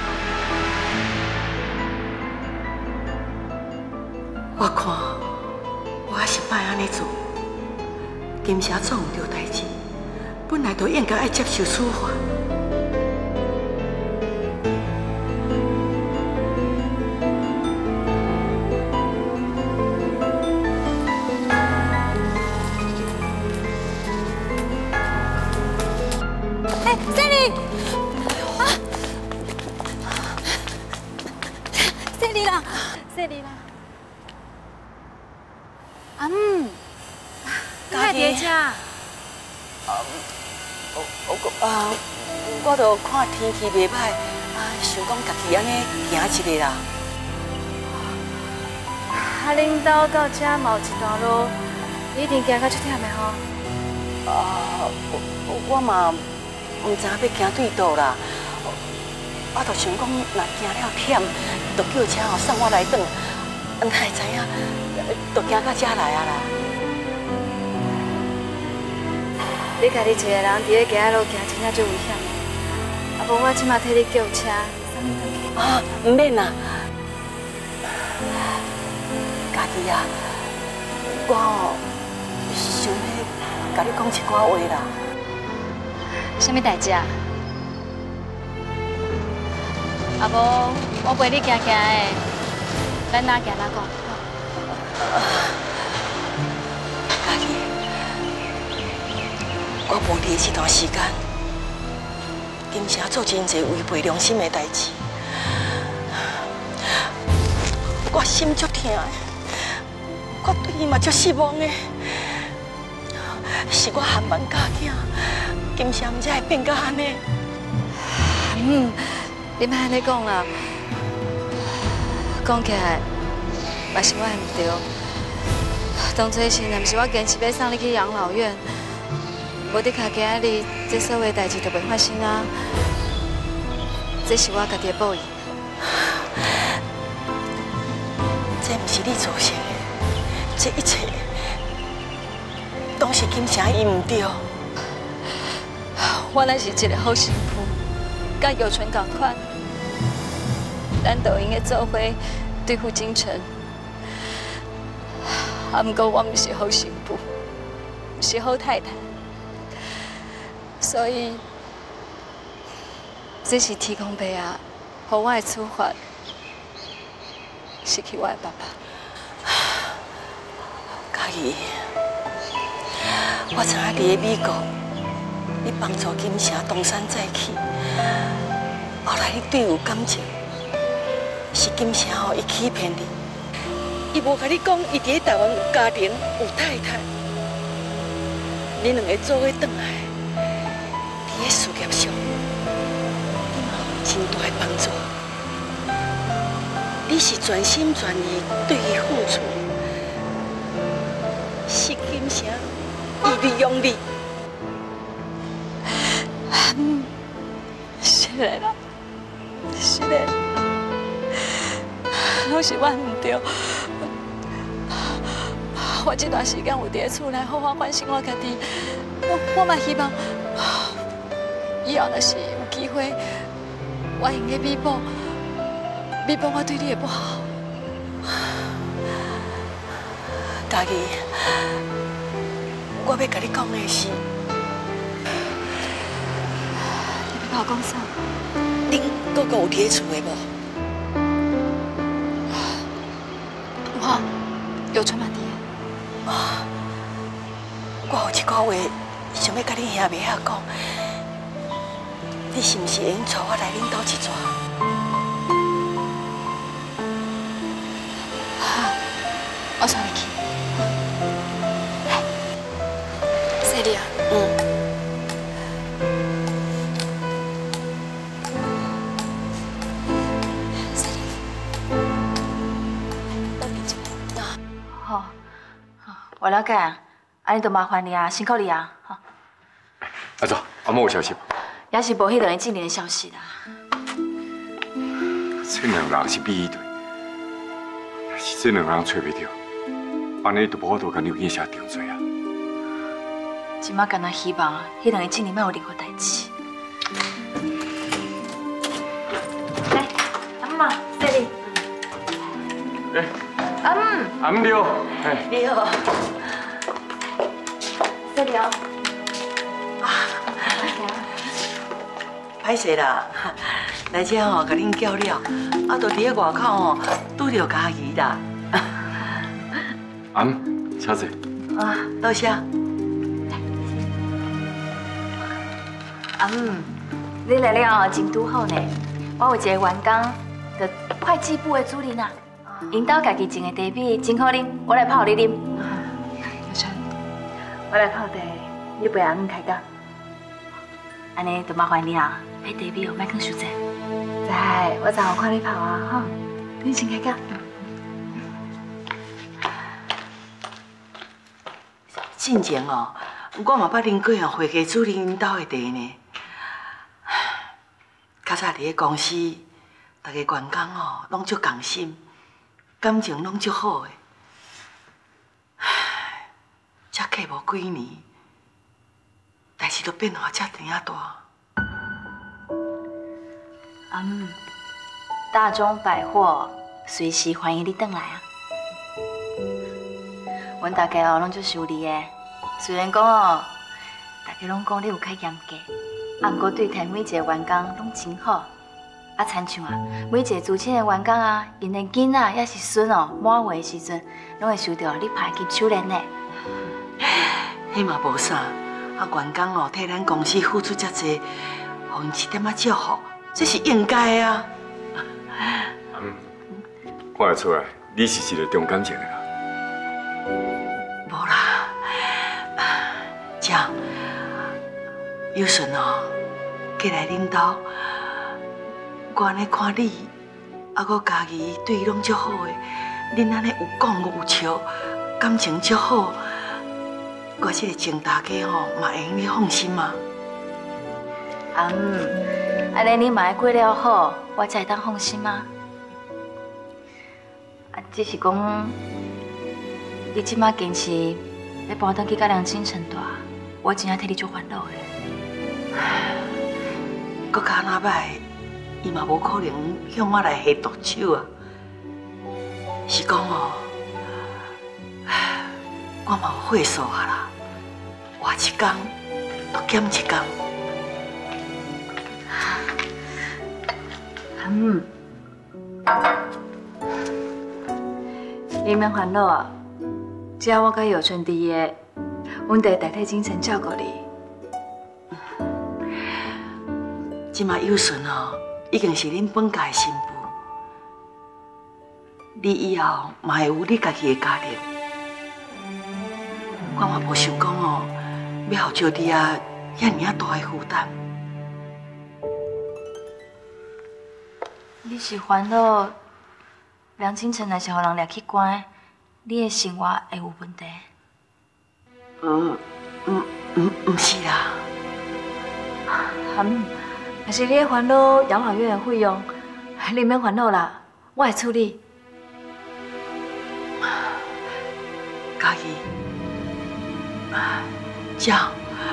我看我还是别安尼做。金城做唔对代志，本来就应该爱接受处罚。 这里啦，阿姆，你还伫遮？ 啊，我我啊，我著看天气袂歹，啊，想讲家己安尼行一下啦。 啊，恁兜到遮嘛有一段路，你一定行到出忝的吼。 啊，我我嘛唔知影要行对倒啦。 我就想讲，若行了忝，就叫车哦送我来转，哪会知影，就行到遮来啊啦。 你家己一个人伫咧街仔路行，真正足危险的。啊，无我即马替你叫车，送你回去。 啊，唔免啦，家己啊，我哦想要甲你讲一寡话啦。 什么代志啊？ 啊无，我陪你行行的，咱哪行哪讲。 家己，我无伫这段时间，金城做真侪违背良心的代志，我心足痛的，我对伊嘛足失望的。是我含冤假囝，金城毋才会变到安尼。 嗯。 你莫安尼讲啦，讲起来，嘛是我的唔对。当初时，若不是我坚持要送你去养老院，无伫卡今仔日，这所有代志就袂发生啊。这是我家己的报应。 这不是你造成的，这一切都是金城伊唔对。 我乃是一个好媳妇。 甲有纯同款，咱都应该做伙对付京城。啊，不过我唔是好媳妇，唔是好太太，所以这是天公伯啊，给我的处罚，失去我的爸爸。 嘉义，我知影你喺美国，你帮助金城东山再起。 后来你对有感情，是金城哦，伊欺骗你，伊无甲你讲，伊伫咧台湾有家庭有太太，你两个做伙转来，伫咧事业上，你嘛有真大的帮助。你是全心全意对伊付出，是金城伊利用你。 嗯，是的啦。 是的，拢是我唔对。我这段时间有伫咧厝内好好反省我家己，我我嘛希望以后若是有机会，我用个弥补，弥补我对你的不好。 家己，我要甲你讲的是， 你要甲我讲啥？ 恁哥哥有伫咧厝的无？ 我有春嘛伫。 啊，我有一句话想要甲你兄妹仔讲，你你是毋是会用带我来恁兜一撮？ 好，我送你去。谢丽啊。嗯。 好，我了解，安尼就麻烦你啊，辛苦你啊，好。 阿祖，阿某有消息无？ 也是无迄两个进年的消息啦。 这两人是比对，但是这两人找袂到，安尼就无法度甲刘建霞定罪啊。 即马干那希望迄两个进年莫有任何代志。来，阿妈，谢你。 哎。 阿姆， 阿姆对，哎， 你好， 谢你哦。 歹势啦，来这吼，甲恁叫了，啊，都伫咧外口吼，拄着家己啦。 阿姆，请坐。 啊，多谢。 阿姆，你来了哦，真拄好呢。我有一个员工，就会计部的主任啊。 因兜家己种的茶米真好啉，我来泡你啉。我来泡茶，你陪阿姆开讲。安尼就麻烦你啊，买茶米哦，莫放伤济。知，我昨下看你泡啊，吼，你先开讲。 进前哦，我嘛捌啉过哦，会计主任因兜的茶呢。较早伫咧公司，大家员工哦，拢足共心。 感情拢足好诶，唉，才过无几年，代志都变化遮尔啊大。 阿姆，大中百货随时欢迎你转来啊！阮大家哦，拢足守礼诶。虽然讲哦，大家拢讲你有较严格，啊，毋过对待每一个员工拢真好。 啊，亲像啊，每一个资深的员工啊，因的囡仔也是孙哦，满月的时阵，拢会收到你拍金手链呢。 迄嘛无啥，啊，员工哦替咱公司付出遮济，互因一点仔祝福，这是应该啊。 嗯，看得出来，你是一个重感情的啦。 无啦，这样，有顺哦，过来恁兜。 我安尼看你，啊，我家己对伊拢足好诶，恁安尼有讲有笑，感情足好，我这个情大家吼嘛会用你放心嘛。 啊嗯，安尼你嘛过了好，我才会当放心吗？啊，只是讲你即马坚持要搬转去甲梁清晨住，我真正替你足烦恼诶。 搁较那歹。 伊嘛无可能向我来下毒手啊！是讲哦，我嘛有会数啊啦，活一工都减一工。 嗯，你免烦恼啊，只要我甲有春伫个，阮就会代替精神照顾你。 即马有顺哦。 已经是恁本家的新妇，你以后嘛会有你家己的家庭，我嘛无想讲哦，要互招你啊遐尔啊大的负担。 你是烦恼梁清晨若是互人掠去关，你的生活会有问题？ 嗯，嗯嗯，唔是啦， 嗯。 若是你的烦恼养老院的费用，你免烦恼啦，我会处理。 嘉义，这样，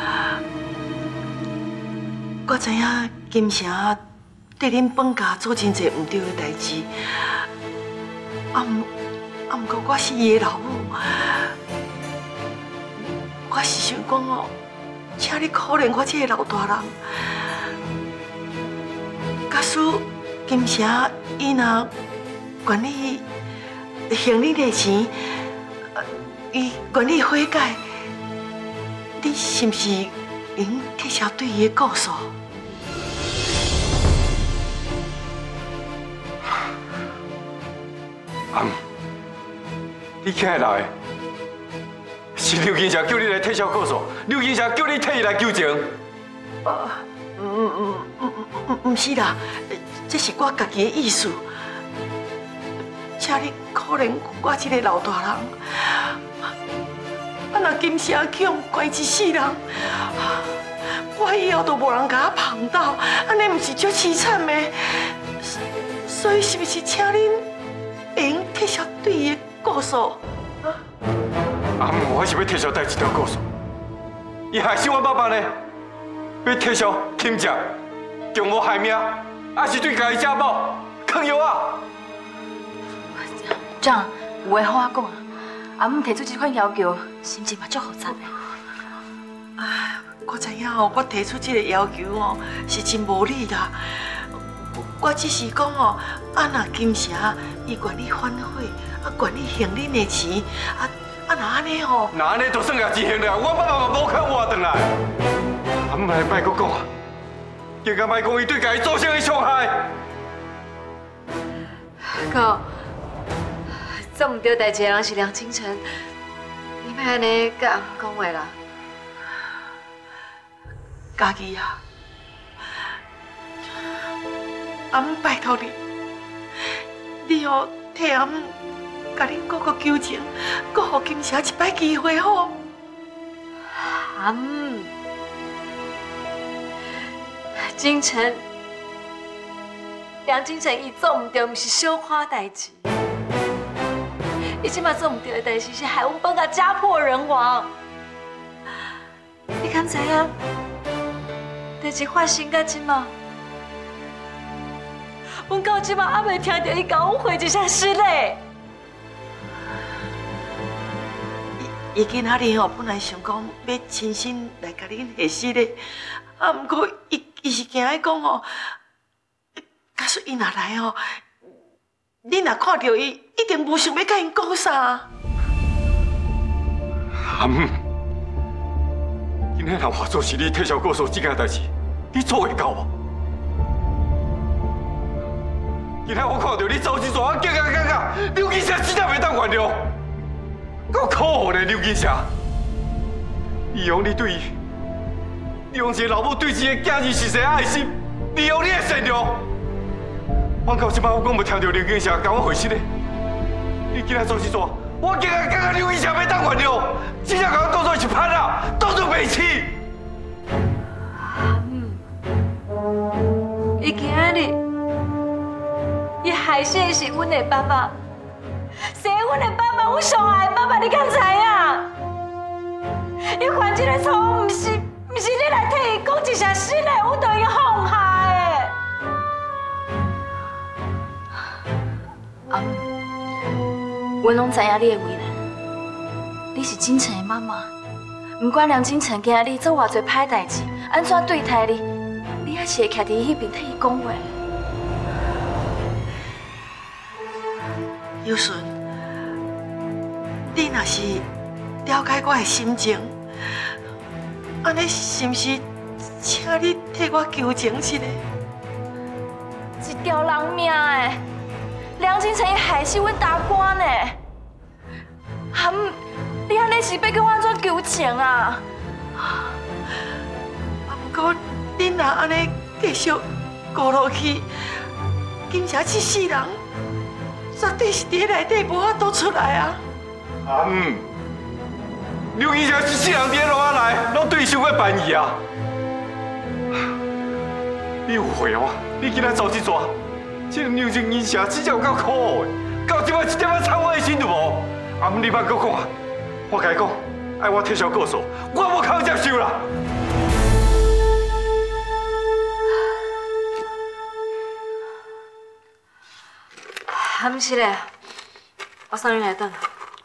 我知影金城对恁本家做真侪唔对的代志，啊唔啊唔过我是伊的老母，我是想讲哦，请你可怜我这个老大人。 假使金城伊若管理行李的钱，伊管理悔改，你是不是能撤销对伊的告诉？ 阿姆，你起来来，是刘金霞叫你来替小告诉，刘金霞叫你替伊来求情。 啊，唔唔唔唔唔是啦，这是我家己的意思。请你可怜我这个老大人，啊若金城强关一世人，我以后都无人甲我碰到，安尼唔是足凄惨的。所以是不是请恁会用替小对伊的告诉？ 阿姆，我是要替小带一条告诉，伊害死我爸爸呢，要替小添食，强无害命，还是对家己家暴坑药啊？ 这样有话好我讲啊，阿姆提出这款要求，心情嘛足复杂的。 啊，我知影哦，我提出这个要求哦，是真无理啦。我只是讲哦，啊若金城伊愿意反悔，啊愿意还恁的钱，啊啊若安尼哦， 那安尼就算也真行了，我爸爸嘛无肯活转来。阿姆来莫阁讲啊，更加莫讲伊对家己造成的伤害。 哥，做唔对代志的人是梁清晨，你莫安尼甲阿姆讲话啦。 家己啊。阿姆拜托你，你哦替阿姆甲恁哥哥求情，阁互金城一摆机会好。 阿姆，金城，梁金城伊做唔对，毋是小可代志，伊即摆做唔对的代志是害阮本家家破人亡。你敢知影？代志发生到即马。阮到即马还未听到伊甲阮回一声失礼。 伊伊今仔日吼，本来想讲要亲身来甲恁下失礼，啊，毋过伊伊是惊伊讲吼，假使伊若来吼，恁若看到伊，一定无想要甲因讲啥。 阿姆，今日若换做是你替小告诉这件代志，你做会到无？今仔我看到你走这阵，我更加感觉刘金城真正袂当原谅。够可恶的刘金城，利用你对伊，利用一个老母对一个囝儿是谁爱心，利用你的善良。我到即摆我讲无听到刘金城甲我回信的，你今仔做这阵，我更加感觉刘金城袂当原谅，真正甲我当作是叛啊，当作白痴。 嗯，伊今日。伊害死的是阮的爸爸，是阮的爸爸，阮上爱的爸爸，你敢知影？伊犯这个错误，毋是毋是你来替伊讲一声失礼，阮就已经放下的。 阿姆，阮拢知影你的为难，你是金城的妈妈，不管梁金城今日做偌侪歹代志，安怎对待你，你还是会徛伫伊迄边替伊讲话。 有顺，你若是了解我的心情，安尼是毋是请你替我求情一下？ 一条人命的，梁金城伊害死阮大官呢。阿姆，你安尼是要叫我安怎求情啊？ 啊，不过你若安尼继续过落去，金城这世人。绝对是伫内底无法度出来啊！ 阿姆，刘金城一世人伫落下来，拢对伊想要办意啊！你有悔啊？你今仔走这抓，这个刘金城真正有够可恶的，到即摆一点仔操我的心都无。阿姆，你莫搁讲啊！我甲你讲，爱我替小告诉，我无肯接受啦。 啊，毋是咧，我送你来等。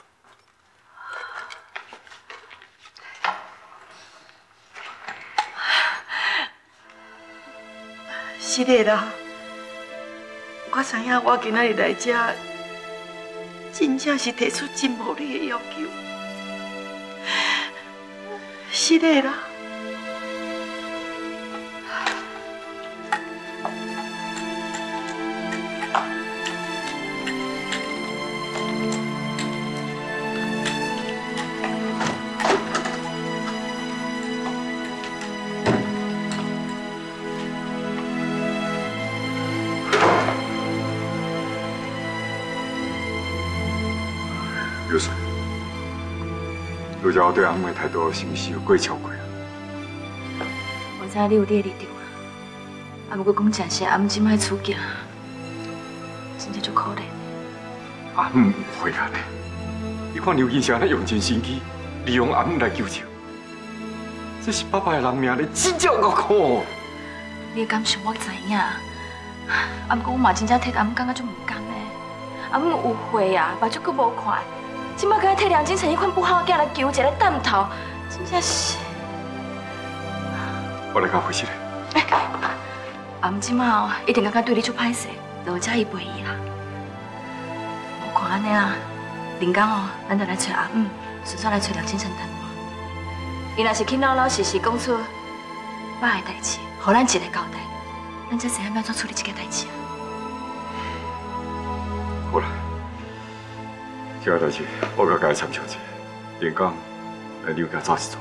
是的啦，我知影我今仔日来这，真正是提出真无理的要求。是的啦。 拄则我对阿姆的态度是毋是有过超过啊？ 我知你有你的立场啊，啊，不过讲真实，阿姆即摆处境真正足可怜。 阿姆不会安尼，你看刘金祥那用尽心机，利用阿姆来救救，这是爸爸的人命咧，真正够苦。 你的感受我知影，啊，不过我嘛真正替阿姆感觉足唔甘的。阿姆有血啊，目睭阁无快，即摆敢替梁金城迄款不好的囝来求一个担头，真正是。 我来甲回息咧。 阿姆即摆哦，一定感觉对你足歹势，就有这伊陪伊啦。我看安尼啊，林刚哦，咱就来找阿姆，顺便来找梁金城谈话。伊若是肯老老实实讲出爸的代志，互咱一个交代，咱才知影要怎处理这个代志啊。 好啦，这个代志我甲家参详一下，连讲来刘家走一走。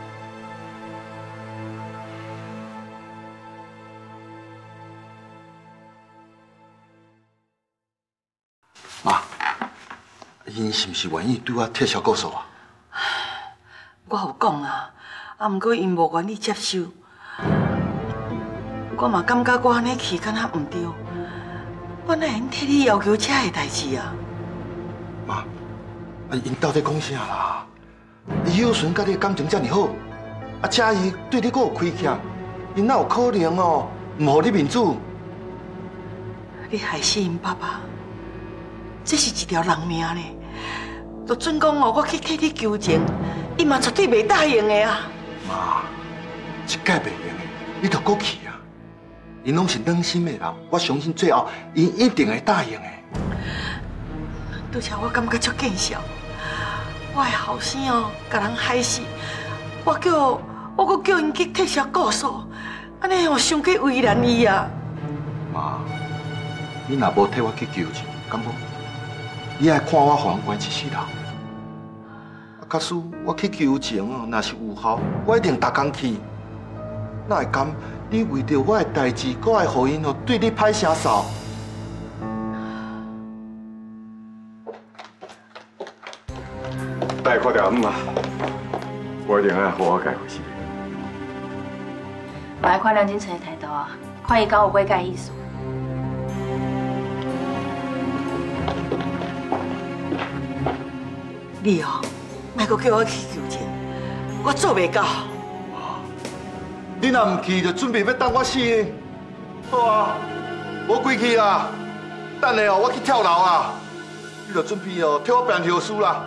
妈，因是毋是愿意对我撤销告诉啊？ 我有讲啊，啊，不过因无愿意接受。我嘛感觉我安尼去敢若唔对，我哪会替你要求这个代志啊？ 妈，啊，因到底讲啥啦？伊有顺甲你感情这么好，啊，这伊对你阁有亏欠，因哪有可能哦，唔互你面子？ 你害死因爸爸，这是一条人命呢。就准讲哦，我去替你求情，伊嘛绝对袂答应的啊！ 妈，一届袂用的，你着搁去啊！因拢是冷心的人，我相信最后因一定会答应的。 拄则我感觉足见笑，我的后生哦，甲人害死，我叫我搁叫因去撤销告诉，安尼哦，伤过为难伊啊！ 妈，你若无替我去求情，敢无？你爱看我互人关一世人。假使我去求情哦，若是有效，我一定逐工去。哪会甘你为着我的代志，搁爱互因哦对你歹声扫？ 带快点阿姆啊！我一定爱好好改回去。 我爱看梁金城的态度啊，看伊敢有悔改意思。 你哦，莫阁叫我去求情，我做袂到。 你若唔去，就准备要等我死。好啊，我归去啊。等下哦，我去跳楼啊。你就准备哦，替我办后事啦。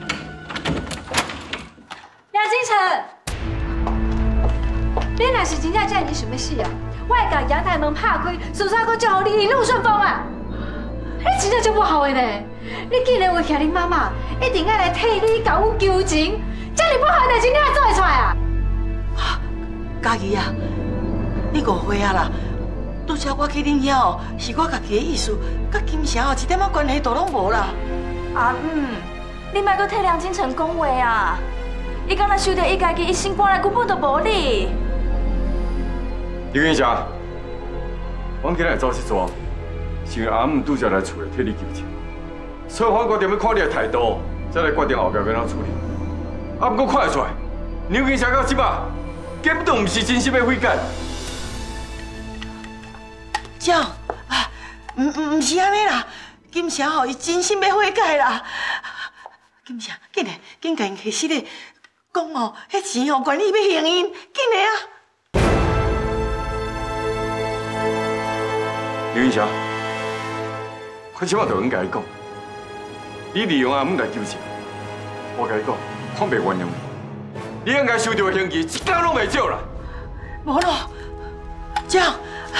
梁金城，你若是真正这样子想要死啊，我会把阳台门拍开，顺便阁祝你一路顺风啊！你真正就不好的呢。你既然为徛你妈妈，一定要来替你甲我求情，这么不好的代志你还做会出来啊？ 家己啊，你误会啊啦！拄则我去恁遐哦，是我家己的意思，甲金城哦一点仔关系都拢无啦。 阿姆，你莫阁替梁金城讲话啊！伊敢若想到伊家己一生搬来根本就无你。 刘元祥，我今日走去做，是因为阿姆拄则来厝里替你求情。所以我决定要看你的态度，再来决定后边要怎处理。啊，不过看得出来，刘金祥到即摆根本就唔是真心的悔改。 这样啊，唔唔唔是安尼啦，金城吼伊真心要悔改啦。金城，紧来，紧甲因下死咧，讲哦，迄钱哦，愿意要还因，紧来啊！ 刘金祥，快起码就应该讲。你利用阿姆来求情，我甲你讲，我袂原谅你。你应该受到的刑期，一天拢袂少啦。 无咯，这样，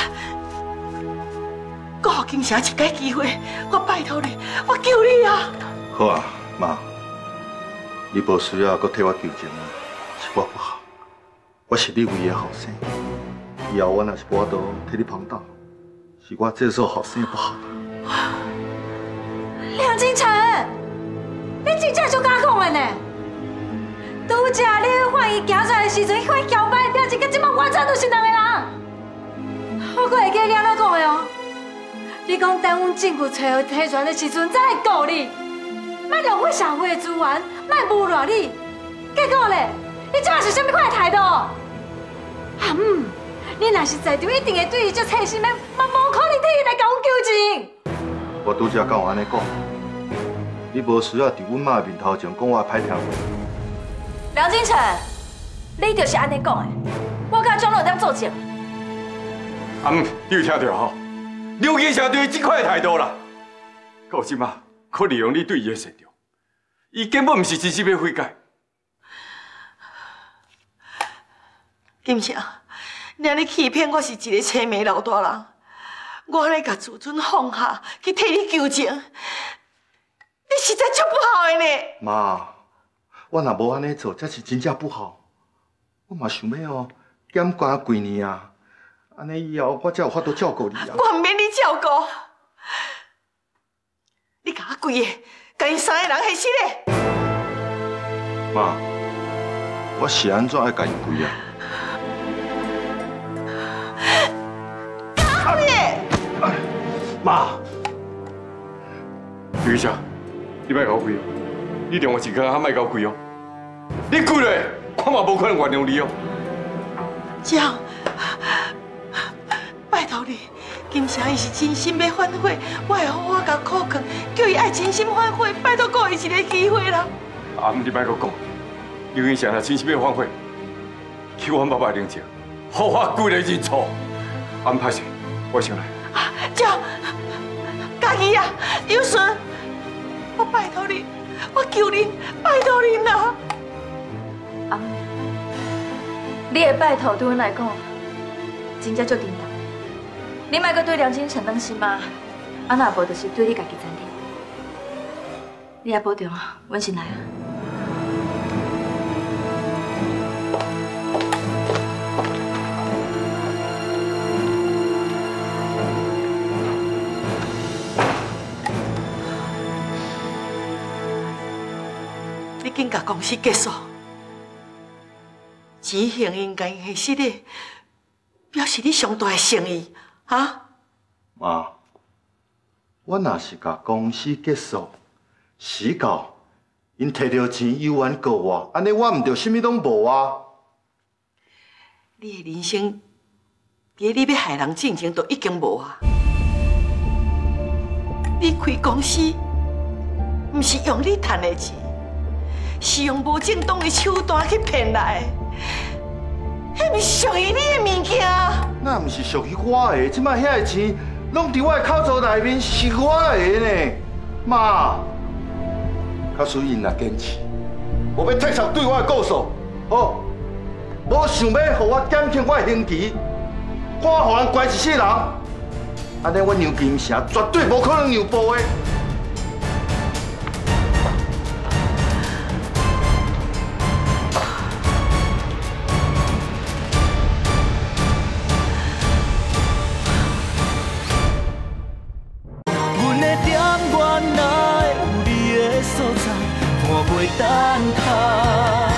我互金城一个机会，我拜托你，我求你啊！ 好啊，妈，你无需要搁替我求情啊，是我不好，我是你唯一的后生，以后我若是无法度替你帮倒，是我这做后生不好。 梁金城，你真正就敢讲的呢？拄则你去看伊行出来的时阵，迄款摇摆的表情，甲即摆完全就是两个人。我阁会记你安怎讲的哦。你讲等阮政府找好提出来的时阵，再来告你，莫浪费社会的资源，莫侮辱你。 结果咧，你即马是啥物款的态度？啊唔，你若是在场，一定会对伊足细心的，嘛无可能替伊来甲阮求情。 我拄则甲我安尼讲，你无需要伫阮妈的面头前讲我歹听话。 梁金城，你就是安尼讲的，我甲庄老点做证。 啊唔，你有听到吼？刘金城对这块态度啦，到即马可利用你对伊的善良，伊根本毋是真心要悔改。 金城，你安尼欺骗我是一个青梅老大人，我安尼甲自尊放下去替你求情，你实在足不好的呢。 妈，我若无安尼做，才是真正不好。我嘛想要哦，减关几年啊，安尼以后我才有法度照顾你啊。 我毋免你照顾，你甲我规个，甲因三个人下死咧。 妈，我是安怎爱甲因跪啊？ 搞你！ 妈， 刘医生，你莫搞跪哦，你连我一个还莫搞跪哦。你跪咧，我嘛无可能原谅你哦。 江，拜托你，金城伊是真心要反悔，我会好好甲苦劝，叫伊爱真心反悔，拜托给伊一个机会啦。 啊，你莫阁讲，刘医生若真心要反悔，去阮爸爸面前，好好跪来认错。安排是，我先来。 江，家己啊，有顺，我拜托你，我求你，拜托你啦。 阿妹，你的拜托对阮来讲，真正足重要。你莫阁对梁金城当心嘛，啊若无就是对你家己残忍。你也保重啊，阮先来啊。 你紧甲公司结束，钱行应该下失的，表示你上大的诚意，啊？ 妈，我若是甲公司结束，死到因摕到钱又冤告我，安尼我毋着啥物拢无啊？ 你的人生，伫你要害人进前都已经无啊！你开公司，毋是用你赚的钱。是用无正当的手段去骗来的，迄毋是属于你的物件。 那毋是属于我的，即摆遐个钱拢伫我的口罩内面，是我的呢。妈，假使因若坚持，无要退偿对我的告诉，好，无想要互我减轻我的刑期，我互人关一世人，安尼我杨金城绝对无可能让步的。 原来有你的所在，看袂等待。